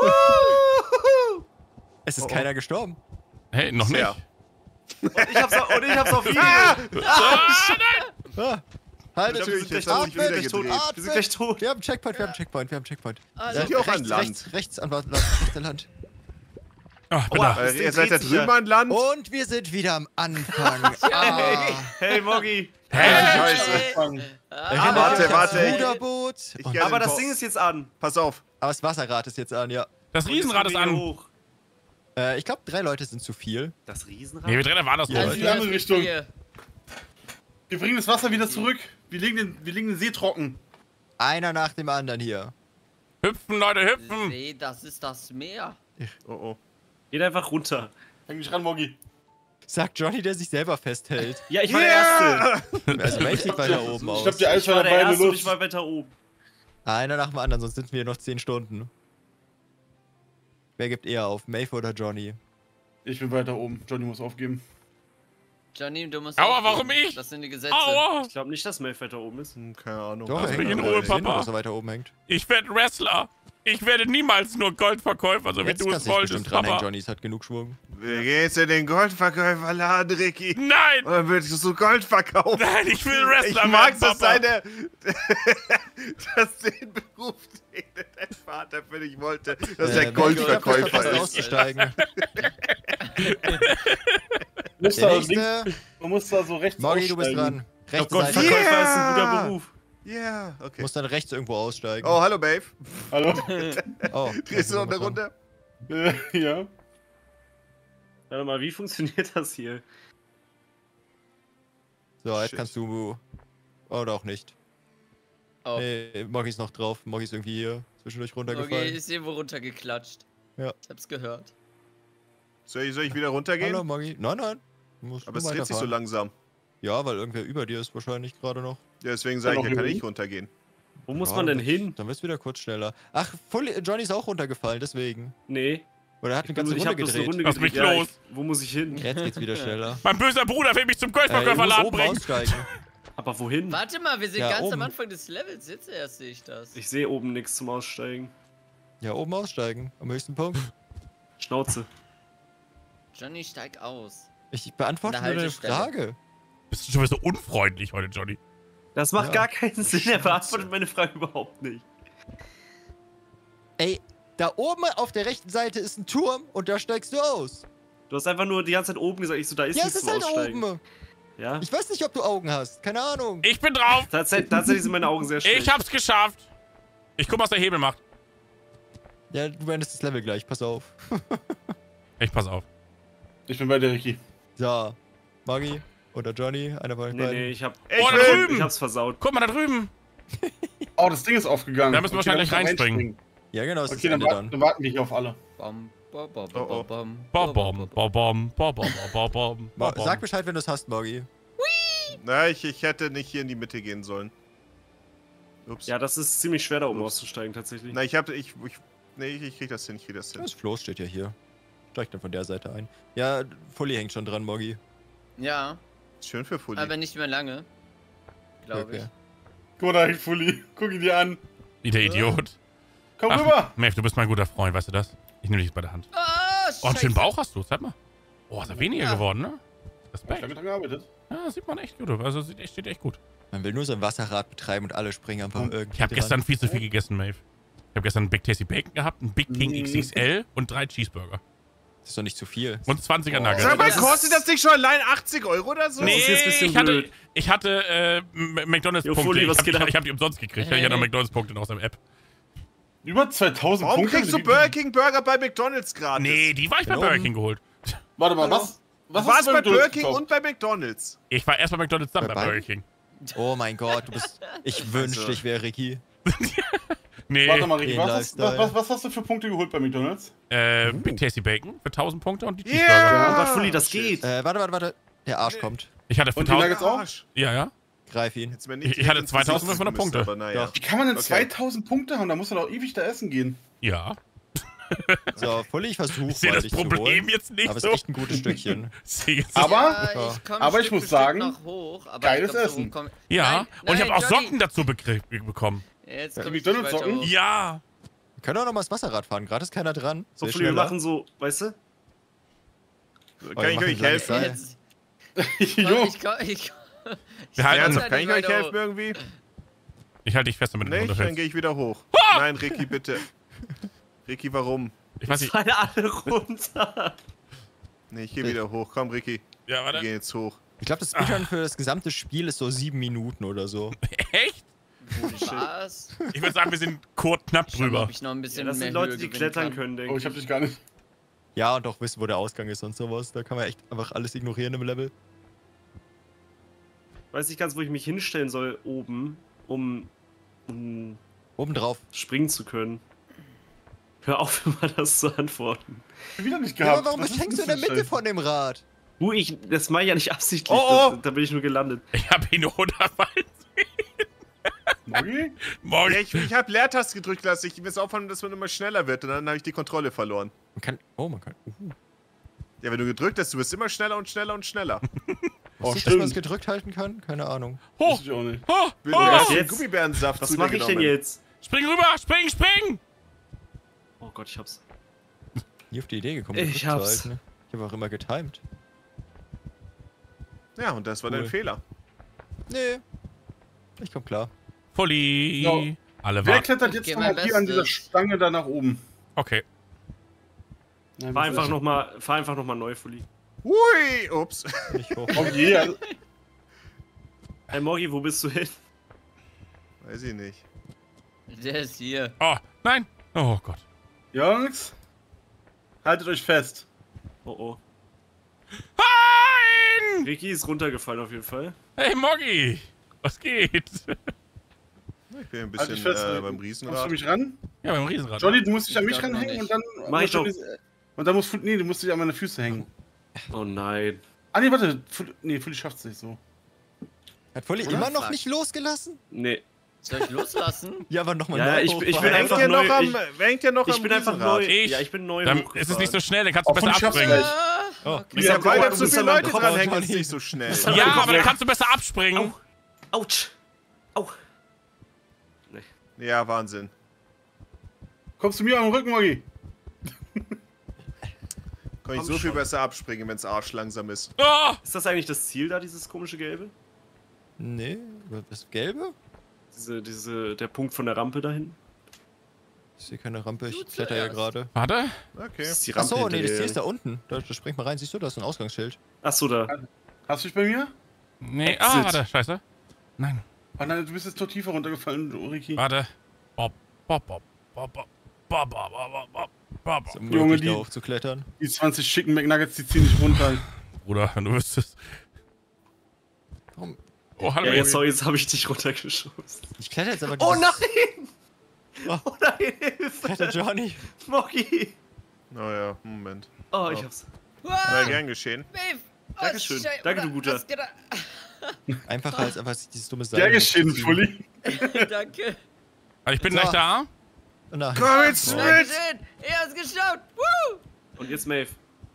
Es ist Oh, oh. keiner gestorben. Hey, noch nicht. Sehr. Und ich hab's auf Video. Ah! Ah. Haltet Natürlich, wir sind jetzt hat sich gleich wieder tot. gedreht. Wir sind gleich tot. Wir haben einen Checkpoint. Alter. die auch an Land? Rechts an Land. Oh, ich bin Aua. da. Ihr seid da dreht sich ja. drüben an Land? Und wir sind wieder am Anfang. Ah. Hey, Moggy. Scheiße. Erinnert euch Warte, ans ich- Ruderboot. ich Und- geh- Aber das Ding ist jetzt an. Pass auf. Aber das Wasserrad ist jetzt an, ja. Das Riesenrad ist Und es geht an. wieder hoch. Ich glaube, 3 Leute sind zu viel. Das Riesenrad? Nee, wir drehen einfach andersrum. Ja, in die andere Richtung. Hier. Wir bringen das Wasser wieder zurück. Wir legen den See trocken. Einer nach dem anderen hier. Hüpfen, Leute, hüpfen. Nee, das ist das Meer. Oh, oh. Geht einfach runter. Häng dich ran, Moggy. Sagt Johnny, der sich selber festhält. Ja, ich war der Erste. Also Mate sieht weiter oben Ich hab aus. dir alles Ich war der dabei in Erste der und ich Luft. war weiter oben. Einer nach dem anderen, sonst sind wir noch 10 Stunden. Wer gibt eher auf, Maeve oder Johnny? Ich bin weiter oben. Johnny muss aufgeben. Johnny, du musst. Aua, aufgeben. warum ich? Das sind die Gesetze. Aua. Ich glaube nicht, dass Melf weiter oben ist. Keine Ahnung. Doch, Lass er mich hängt in noch. Ruhe, Wir sehen Papa. doch, dass er weiter oben hängt. Ich werde Wrestler. Ich werde niemals nur Goldverkäufer, so wie Jetzt du es kannst du dich wolltest, bestimmt dranhängen, Papa. Johnny. Es hat genug Schwung. Wir gehen jetzt in den Goldverkäuferladen, Ricky. Nein! Und dann würdest du Gold verkaufen. Nein, ich will Ich Wrestler mag werden, das Papa. dass den Beruf, den dein Vater für dich wollte, dass er Maeve, Goldverkäufer ich glaub, ist. auszusteigen. Du musst Der da links, nächste. du musst da so rechts Morgi, du bist aussteigen. dran. Oh Rechte Gott, Seite. Verkäufer ist ein guter Yeah. Beruf. Ja, okay. Muss dann rechts irgendwo aussteigen. Oh, hallo, Babe. Hallo? Oh, Drehst du noch eine Runde? Ja. Warte mal, wie funktioniert das hier? So, jetzt Shit. kannst du... Oder auch nicht. Oh. Nee, Moggi ist noch drauf. Moggi ist irgendwie hier zwischendurch Okay, runtergefallen. ist irgendwo runtergeklatscht. Ja. Ich hab's gehört. Soll ich wieder runtergehen? Hallo, Moggi. Nein. Du musst Aber es nur dreht sich so weiterfahren. langsam. Ja, weil irgendwer über dir ist wahrscheinlich gerade noch. Ja, deswegen sage ich, Kann ja, noch kann hin. ich runtergehen. Wo muss Ja, man denn dann- hin? Dann wirst du wieder kurz schneller. Ach, Johnny ist auch runtergefallen, deswegen. Nee. Oder hat eine ganze Ich Runde hab bloß eine gedreht? Runde Lass mich gedreht. Ja, los. wo muss ich hin? Jetzt geht's wieder schneller. Mein böser Bruder will mich zum Du musst Goldverkaufverladen oben bringen. aussteigen. Aber wohin? Warte mal, wir sind Ja, ganz oben. am Anfang des Levels. Jetzt erst sehe ich das. Ich sehe oben nichts zum Aussteigen. Ja, oben aussteigen. Am höchsten Punkt. Schnauze. Johnny steigt aus. Ich beantworte Eine nur deine Haltestelle. Frage. Bist du schon wieder so unfreundlich heute, Johnny? Das macht Ja. gar keinen Sinn. Er beantwortet meine Frage überhaupt nicht. Ey, da oben auf der rechten Seite ist ein Turm und da steigst du aus. Du hast einfach nur die ganze Zeit oben gesagt. Ich so, da ist Ja, es nichts ist zum halt Aussteigen. oben. Ja? Ich weiß nicht, ob du Augen hast. Keine Ahnung. Ich bin drauf. Tatsächlich sind meine Augen sehr schlecht. Ich hab's geschafft. Ich guck, was der Hebel macht. Ja, du beendest das Level gleich. Pass auf. Ich pass auf. Ich bin bei der Ricky. So. Maggie oder Johnny, einer von euch Nee, beiden. nee, ich Oh, da will- drüben. ich hab's versaut. Guck mal, da drüben. Oh, das Ding ist aufgegangen. Da müssen wir wahrscheinlich dann müssen wir reinspringen. Ja, genau, das Okay, ist dann, das Ende dann warten wir hier auf alle. Bom, bom, bom, Oh, oh. bom, Bom, bom, bom, bom, bom, bom, bom, bom, bom. Sag Bescheid, wenn du es hast, Maggie. Na, ich hätte nicht hier in die Mitte gehen sollen. Ups. Ja, das ist ziemlich schwer, da oben auszusteigen, tatsächlich. Na, ich krieg das hin, ich krieg das hin. Das Floß steht ja hier. Steig dann von der Seite ein. Ja, Fully hängt schon dran, Moggi. Ja, Schön für Fully. aber nicht mehr lange. Glaube Okay. ich. Guck mal da, Fully. Guck ihn dir an. Wie der Idiot. Komm Ach, rüber. Maeve, du bist mein guter Freund, weißt du das? Ich nehme dich jetzt bei der Hand. Ah, Oh, einen schönen Scheiße. Bauch hast du, zeig mal. Oh, ist er weniger Ja. geworden, ne? Ich hab Respekt. dran gearbeitet. Ja, sieht man echt gut aus. Also steht echt gut. Man will nur so ein Wasserrad betreiben und alle springen einfach irgendwie Ich habe dran. gestern viel zu viel gegessen, Maeve. Ich habe gestern einen Big Tasty Bacon gehabt, einen Big King XXL und 3 Cheeseburger. Das ist doch nicht zu viel. Und 20er Nuggets. Sag mal, Das ist- kostet das nicht schon allein 80 Euro oder so? Nee, ist jetzt ein bisschen ich hatte, blöd. ich hatte Jo, McDonalds-Punkte. Fully, was Ich geht ab? hab die umsonst gekriegt. Ich hatte McDonalds-Punkte aus der App. Über 2000 Warum Punkte. kriegst du Burger King Burger bei McDonalds gratis? Nee, die war ich bei Bin Burger oben. King geholt. Warte mal, Hallo? was Du hast warst du bei McDonald's Burger King gekauft? und bei McDonalds. Ich war erst bei McDonalds, dann Bei bei Burger beiden? King. Oh mein Gott, du bist. Ich wünschte, ich wäre Ricky. Nee, Warte mal, Ricky, Den was Lifestyle. hast du für Punkte geholt bei McDonalds? Big Tasty Bacon für 1000 Punkte und die Yeah! Cheeseburger. Aber Fully, das shit. geht. Warte. Der Arsch kommt. Ich hatte für Und die 1000. Nuggets auch? Arsch. Ja, ja. Greif ihn. Hättest mir nicht Ich hatte ins Gesicht 2500 müssen, Punkte. Aber naja. Doch. Wie kann man denn Okay. 2000 Punkte haben? Da muss man doch ewig da essen gehen. Ja. So, Fully, ich versuche Ich sehe das dich zu Problem holen. jetzt nicht Aber es so. ist echt ein gutes Stückchen. Aber, Ja, ich komm aber ich Stück muss für Stück sagen, noch hoch, aber geiles ich glaub, Essen. komm- Ja, und ich habe auch Johnny. Socken dazu bekommen. Jetzt Ja, komm die ich nicht McDonald's weiter Socken? hoch. Ja. Wir können auch noch mal das Wasserrad fahren. Gerade ist keiner dran. So, Sehr Fully, wir schneller. machen so, weißt du? Kann wir ich machen euch so helfen? eine Jetzt. Jo. Wir halten Ernsthaft, uns. kann ich euch weiter helfen hoch. irgendwie? Ich halte dich fest, damit du Nicht? Dann runterfällst. gehe ich wieder hoch. Nein, Ricky, bitte. Ricky, warum? Ich weiß nicht. Fallen alle runter. Nee, ich gehe wieder hoch. Komm, Ricky. Ja, Wir warte. gehen jetzt hoch. Ich glaube, das Speedrun für das gesamte Spiel ist so 7 Minuten oder so. Echt? Was? Ich würde sagen, wir sind knapp Schau mal, drüber. ob ich noch ein Ja, bisschen das mehr sind Leute, Höhe die gewinnen klettern kann. können, denke Oh, ich. ich hab dich gar nicht. Ja, und auch wissen, wo der Ausgang ist und sowas. Da kann man echt einfach alles ignorieren im Level. Weiß nicht ganz, wo ich mich hinstellen soll oben, um Oben drauf. springen zu können. Hör auf, immer das zu antworten. Wieder nicht Ja, gehabt. aber warum Was ist hängst du in das der für Mitte Scheiße? von dem Rad? Das mache ich ja nicht absichtlich. Oh, oh. Da bin ich nur gelandet. Ich habe ihn runterfallen. Moggi? Ja, Morgen. ich habe Leertaste gedrückt lassen. Ich will aufhören, dass man immer schneller wird. Und dann habe ich die Kontrolle verloren. Man kann. Oh, man kann. Ja, wenn du gedrückt hast, du wirst immer schneller und schneller und schneller. Oh, Ist das, dass man es stimmt. gedrückt halten kann? Keine Ahnung. Hoch. Weiß ich auch nicht. Hoch. Du Hoch. hast den jetzt? Gummibärensaft Was zu dir mache ich denn genommen. jetzt? Spring rüber. Spring. Oh Gott, ich hab's. Nie auf die Idee gekommen, Ich gedrückt zu hab's. halten, ne? Ich habe auch immer getimed. Ja, und das war Cool. dein Fehler. Nee. Ich komm klar. Fully. So. Alle Wer warten. klettert Ich jetzt geh nochmal mein hier an dieser Bestes. Stange da nach oben? Okay. Nein, Fahr was einfach noch mal neu, Fully. Hui, ups. Nicht hoch. ist- Oh je, also- Hey Morgi, wo bist du hin? Weiß ich nicht. Der ist hier. Oh, nein. Oh Gott. Jungs, haltet euch fest. Oh oh. Nein! Ricky ist runtergefallen auf jeden Fall. Hey, Moggi. Was geht? Ich bin ein Halt bisschen dich fest. beim Kommst du Riesenrad. mich ran? Ja, beim Riesenrad. Johnny, du musst dich an mich Ich glaub noch ranhängen und nicht. dann. Mach ich doch. Und dann musst du musst dich an meine Füße hängen. Oh nein. Ah, nee, warte. Nee, Fully schafft's nicht so. Hat Fully Oder? immer noch Fuck. nicht losgelassen? Nee. Soll ich loslassen? Ja, aber nochmal Ja, neu ich bin hochfahren. einfach Hängt neu. ja noch Ich am bin einfach Riesenrad. neu. Ich. Ja, ich bin neu Dann hochgefahren. ist es nicht so schnell, dann kannst du besser Hoffentlich schaffst du abspringen. das. Oh. Okay. Ja, weil da Du zu bist viele an meinem Leute Kopf, dranhängen, Johnny. ist nicht so schnell. Das hat- Ja, Kopf aber dann weg. kannst du besser abspringen. Au. Autsch. Au. Ja, Wahnsinn. Kommst du mir am Rücken, Moggi? Kann ich Komm so viel schon. besser abspringen, wenn's Arsch langsam ist. Oh, Ist das eigentlich das Ziel da, dieses komische Gelbe? Nee, das Gelbe? Der Punkt von der Rampe dahin? Ich sehe keine Rampe, ich Du kletter ja zuerst. gerade. warte. Okay. Das ist die Rampe Achso, nee, hinter das dir. Ziel ist da unten. Da springt mal rein, siehst du, da ist ein Ausgangsschild. Achso, da. Hast du dich bei mir? Nee, Exit. warte, scheiße. Nein, Ah nein, du bist jetzt doch tiefer runtergefallen, Ricky. warte. Bob, bob, bob, bob, bob, bob, bob, bob, bob, bob. So Junge, möglich die- da hochzuklettern. Die 20 schicken McNuggets, die ziehen nicht runter. Bruder, wenn du wüsstest. Warum? Oh, hallo. Ja, Baby. jetzt habe ich dich runtergeschossen. Ich kletter jetzt aber Oh dieses- nein! Oh. Oh nein, Hilfe! Kletter Johnny. Moggi! Naja, Moment. Oh, ich hab's. Na, Wow, gern geschehen. Maeve! Oh, Dankeschön. Scheiße, Danke, du oder Guter. hast gedacht- Einfacher als einfach dieses dumme Seil. Sehr geschehen, hochzuziehen. Fully. Danke. Aber ich bin So. gleich da. Nein. Komm jetzt Oh. mit! Dankeschön. Er hat's geschafft. Woo! Und jetzt Maeve.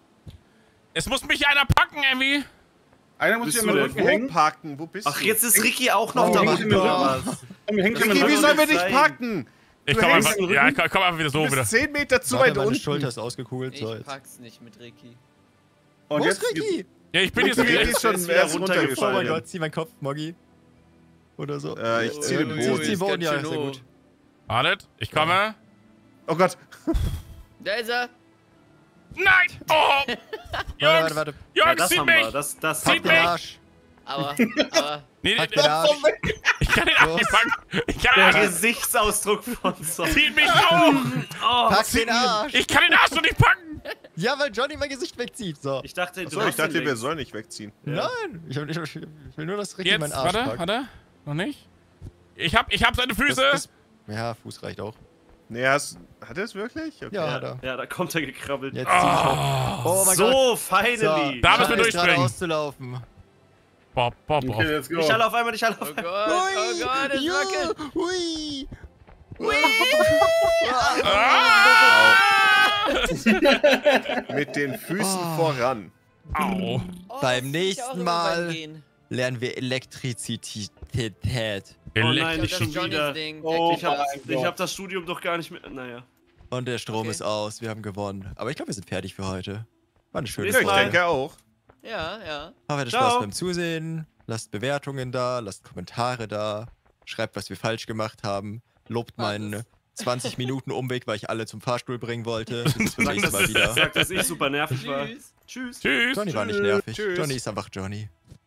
Es muss mich einer packen, Emmy. Einer muss Bist hier du am denn? Rücken Wo hängen. parken? Wo bist Ach, du? jetzt ist Ricky auch noch Oh, da. hängt in den Was? Hängt hier Ricky, mit wie Rücken. sollen wir dich sein. packen? Ich Du komm hängst einfach, im ja, Rücken. ich komm einfach wieder so Du wieder. bist 10 Meter zu Warte, weit meine unten. Schulter ist ausgekugelt. So, Ich jetzt. pack's nicht mit Ricky. Und Wo ist jetzt Ricky? Ja, ich bin jetzt Ricky wieder. ist schon ist wieder erst Oh mein runtergefallen. Gott, zieh meinen Kopf, Moggi. Oder so. Ich zieh den Ui, Boden. ui, Zieh den Boden, ganz ja, schön sehr hoch. gut. Wartet, ich komme. Oh Gott. Da ist er. Nein! Oh! Jungs! Warte. Ja, Jungs, das zieht haben mich! wir. Das Pack Zieht den mich! Arsch. Aber, Nee, Pack den Arsch. ich kann den Arsch Los. nicht packen. Ich kann Der den Arsch. Gesichtsausdruck von Son. Zieht mich hoch! Oh, Pack den Arsch. Ich kann den Arsch noch nicht packen! Ja, weil Johnny mein Gesicht wegzieht. So. ich dachte, Achso, ich dachte, wir sollen nicht wegziehen. Ja. Nein. Ich will nur, dass Ricky Jetzt, meinen Arsch warte, packt. warte. Noch nicht? Ich hab seine Füße! Ja, Fuß reicht auch. Nee, hat er es wirklich? Okay. Ja, Ja, hat er. ja, da kommt er gekrabbelt. Jetzt zieh ich hoch. Oh mein Gott. So, finally. Da müssen wir Scheint jetzt gerade durchspringen. auszulaufen. Bob, bob, bob. Okay, let's go. Nicht alle auf einmal, nicht alle oh auf Gott, einmal. oh Gott, es wackelt. Hui. Mit den Füßen voran. Au. Oh, Beim das will ich auch nächsten irgendwann Mal gehen. lernen wir Elektrizität. Oh nein, Ich glaub, nicht das schon ist Johnnys wieder. Ding. Oh, Der kriegt das. Ich hab das Studium doch gar nicht mehr. Naja. Und der Strom Okay. ist aus. Wir haben gewonnen. Aber ich glaube, wir sind fertig für heute. War eine schöne Ja, Bis ich mal. denke auch. Ja, ja. Hattet Ciao. Spaß beim Zusehen. Lasst Bewertungen da, lasst Kommentare da. Schreibt, was wir falsch gemacht haben. Lobt meinen 20 Minuten Umweg, weil ich alle zum Fahrstuhl bringen wollte. Bis zum nächsten Mal wieder. Sagt, dass ich super nervig war. Tschüss. Tschüss. Tschüss. Johnny war nicht Tschüss. nervig. Tschüss. Johnny ist einfach Johnny.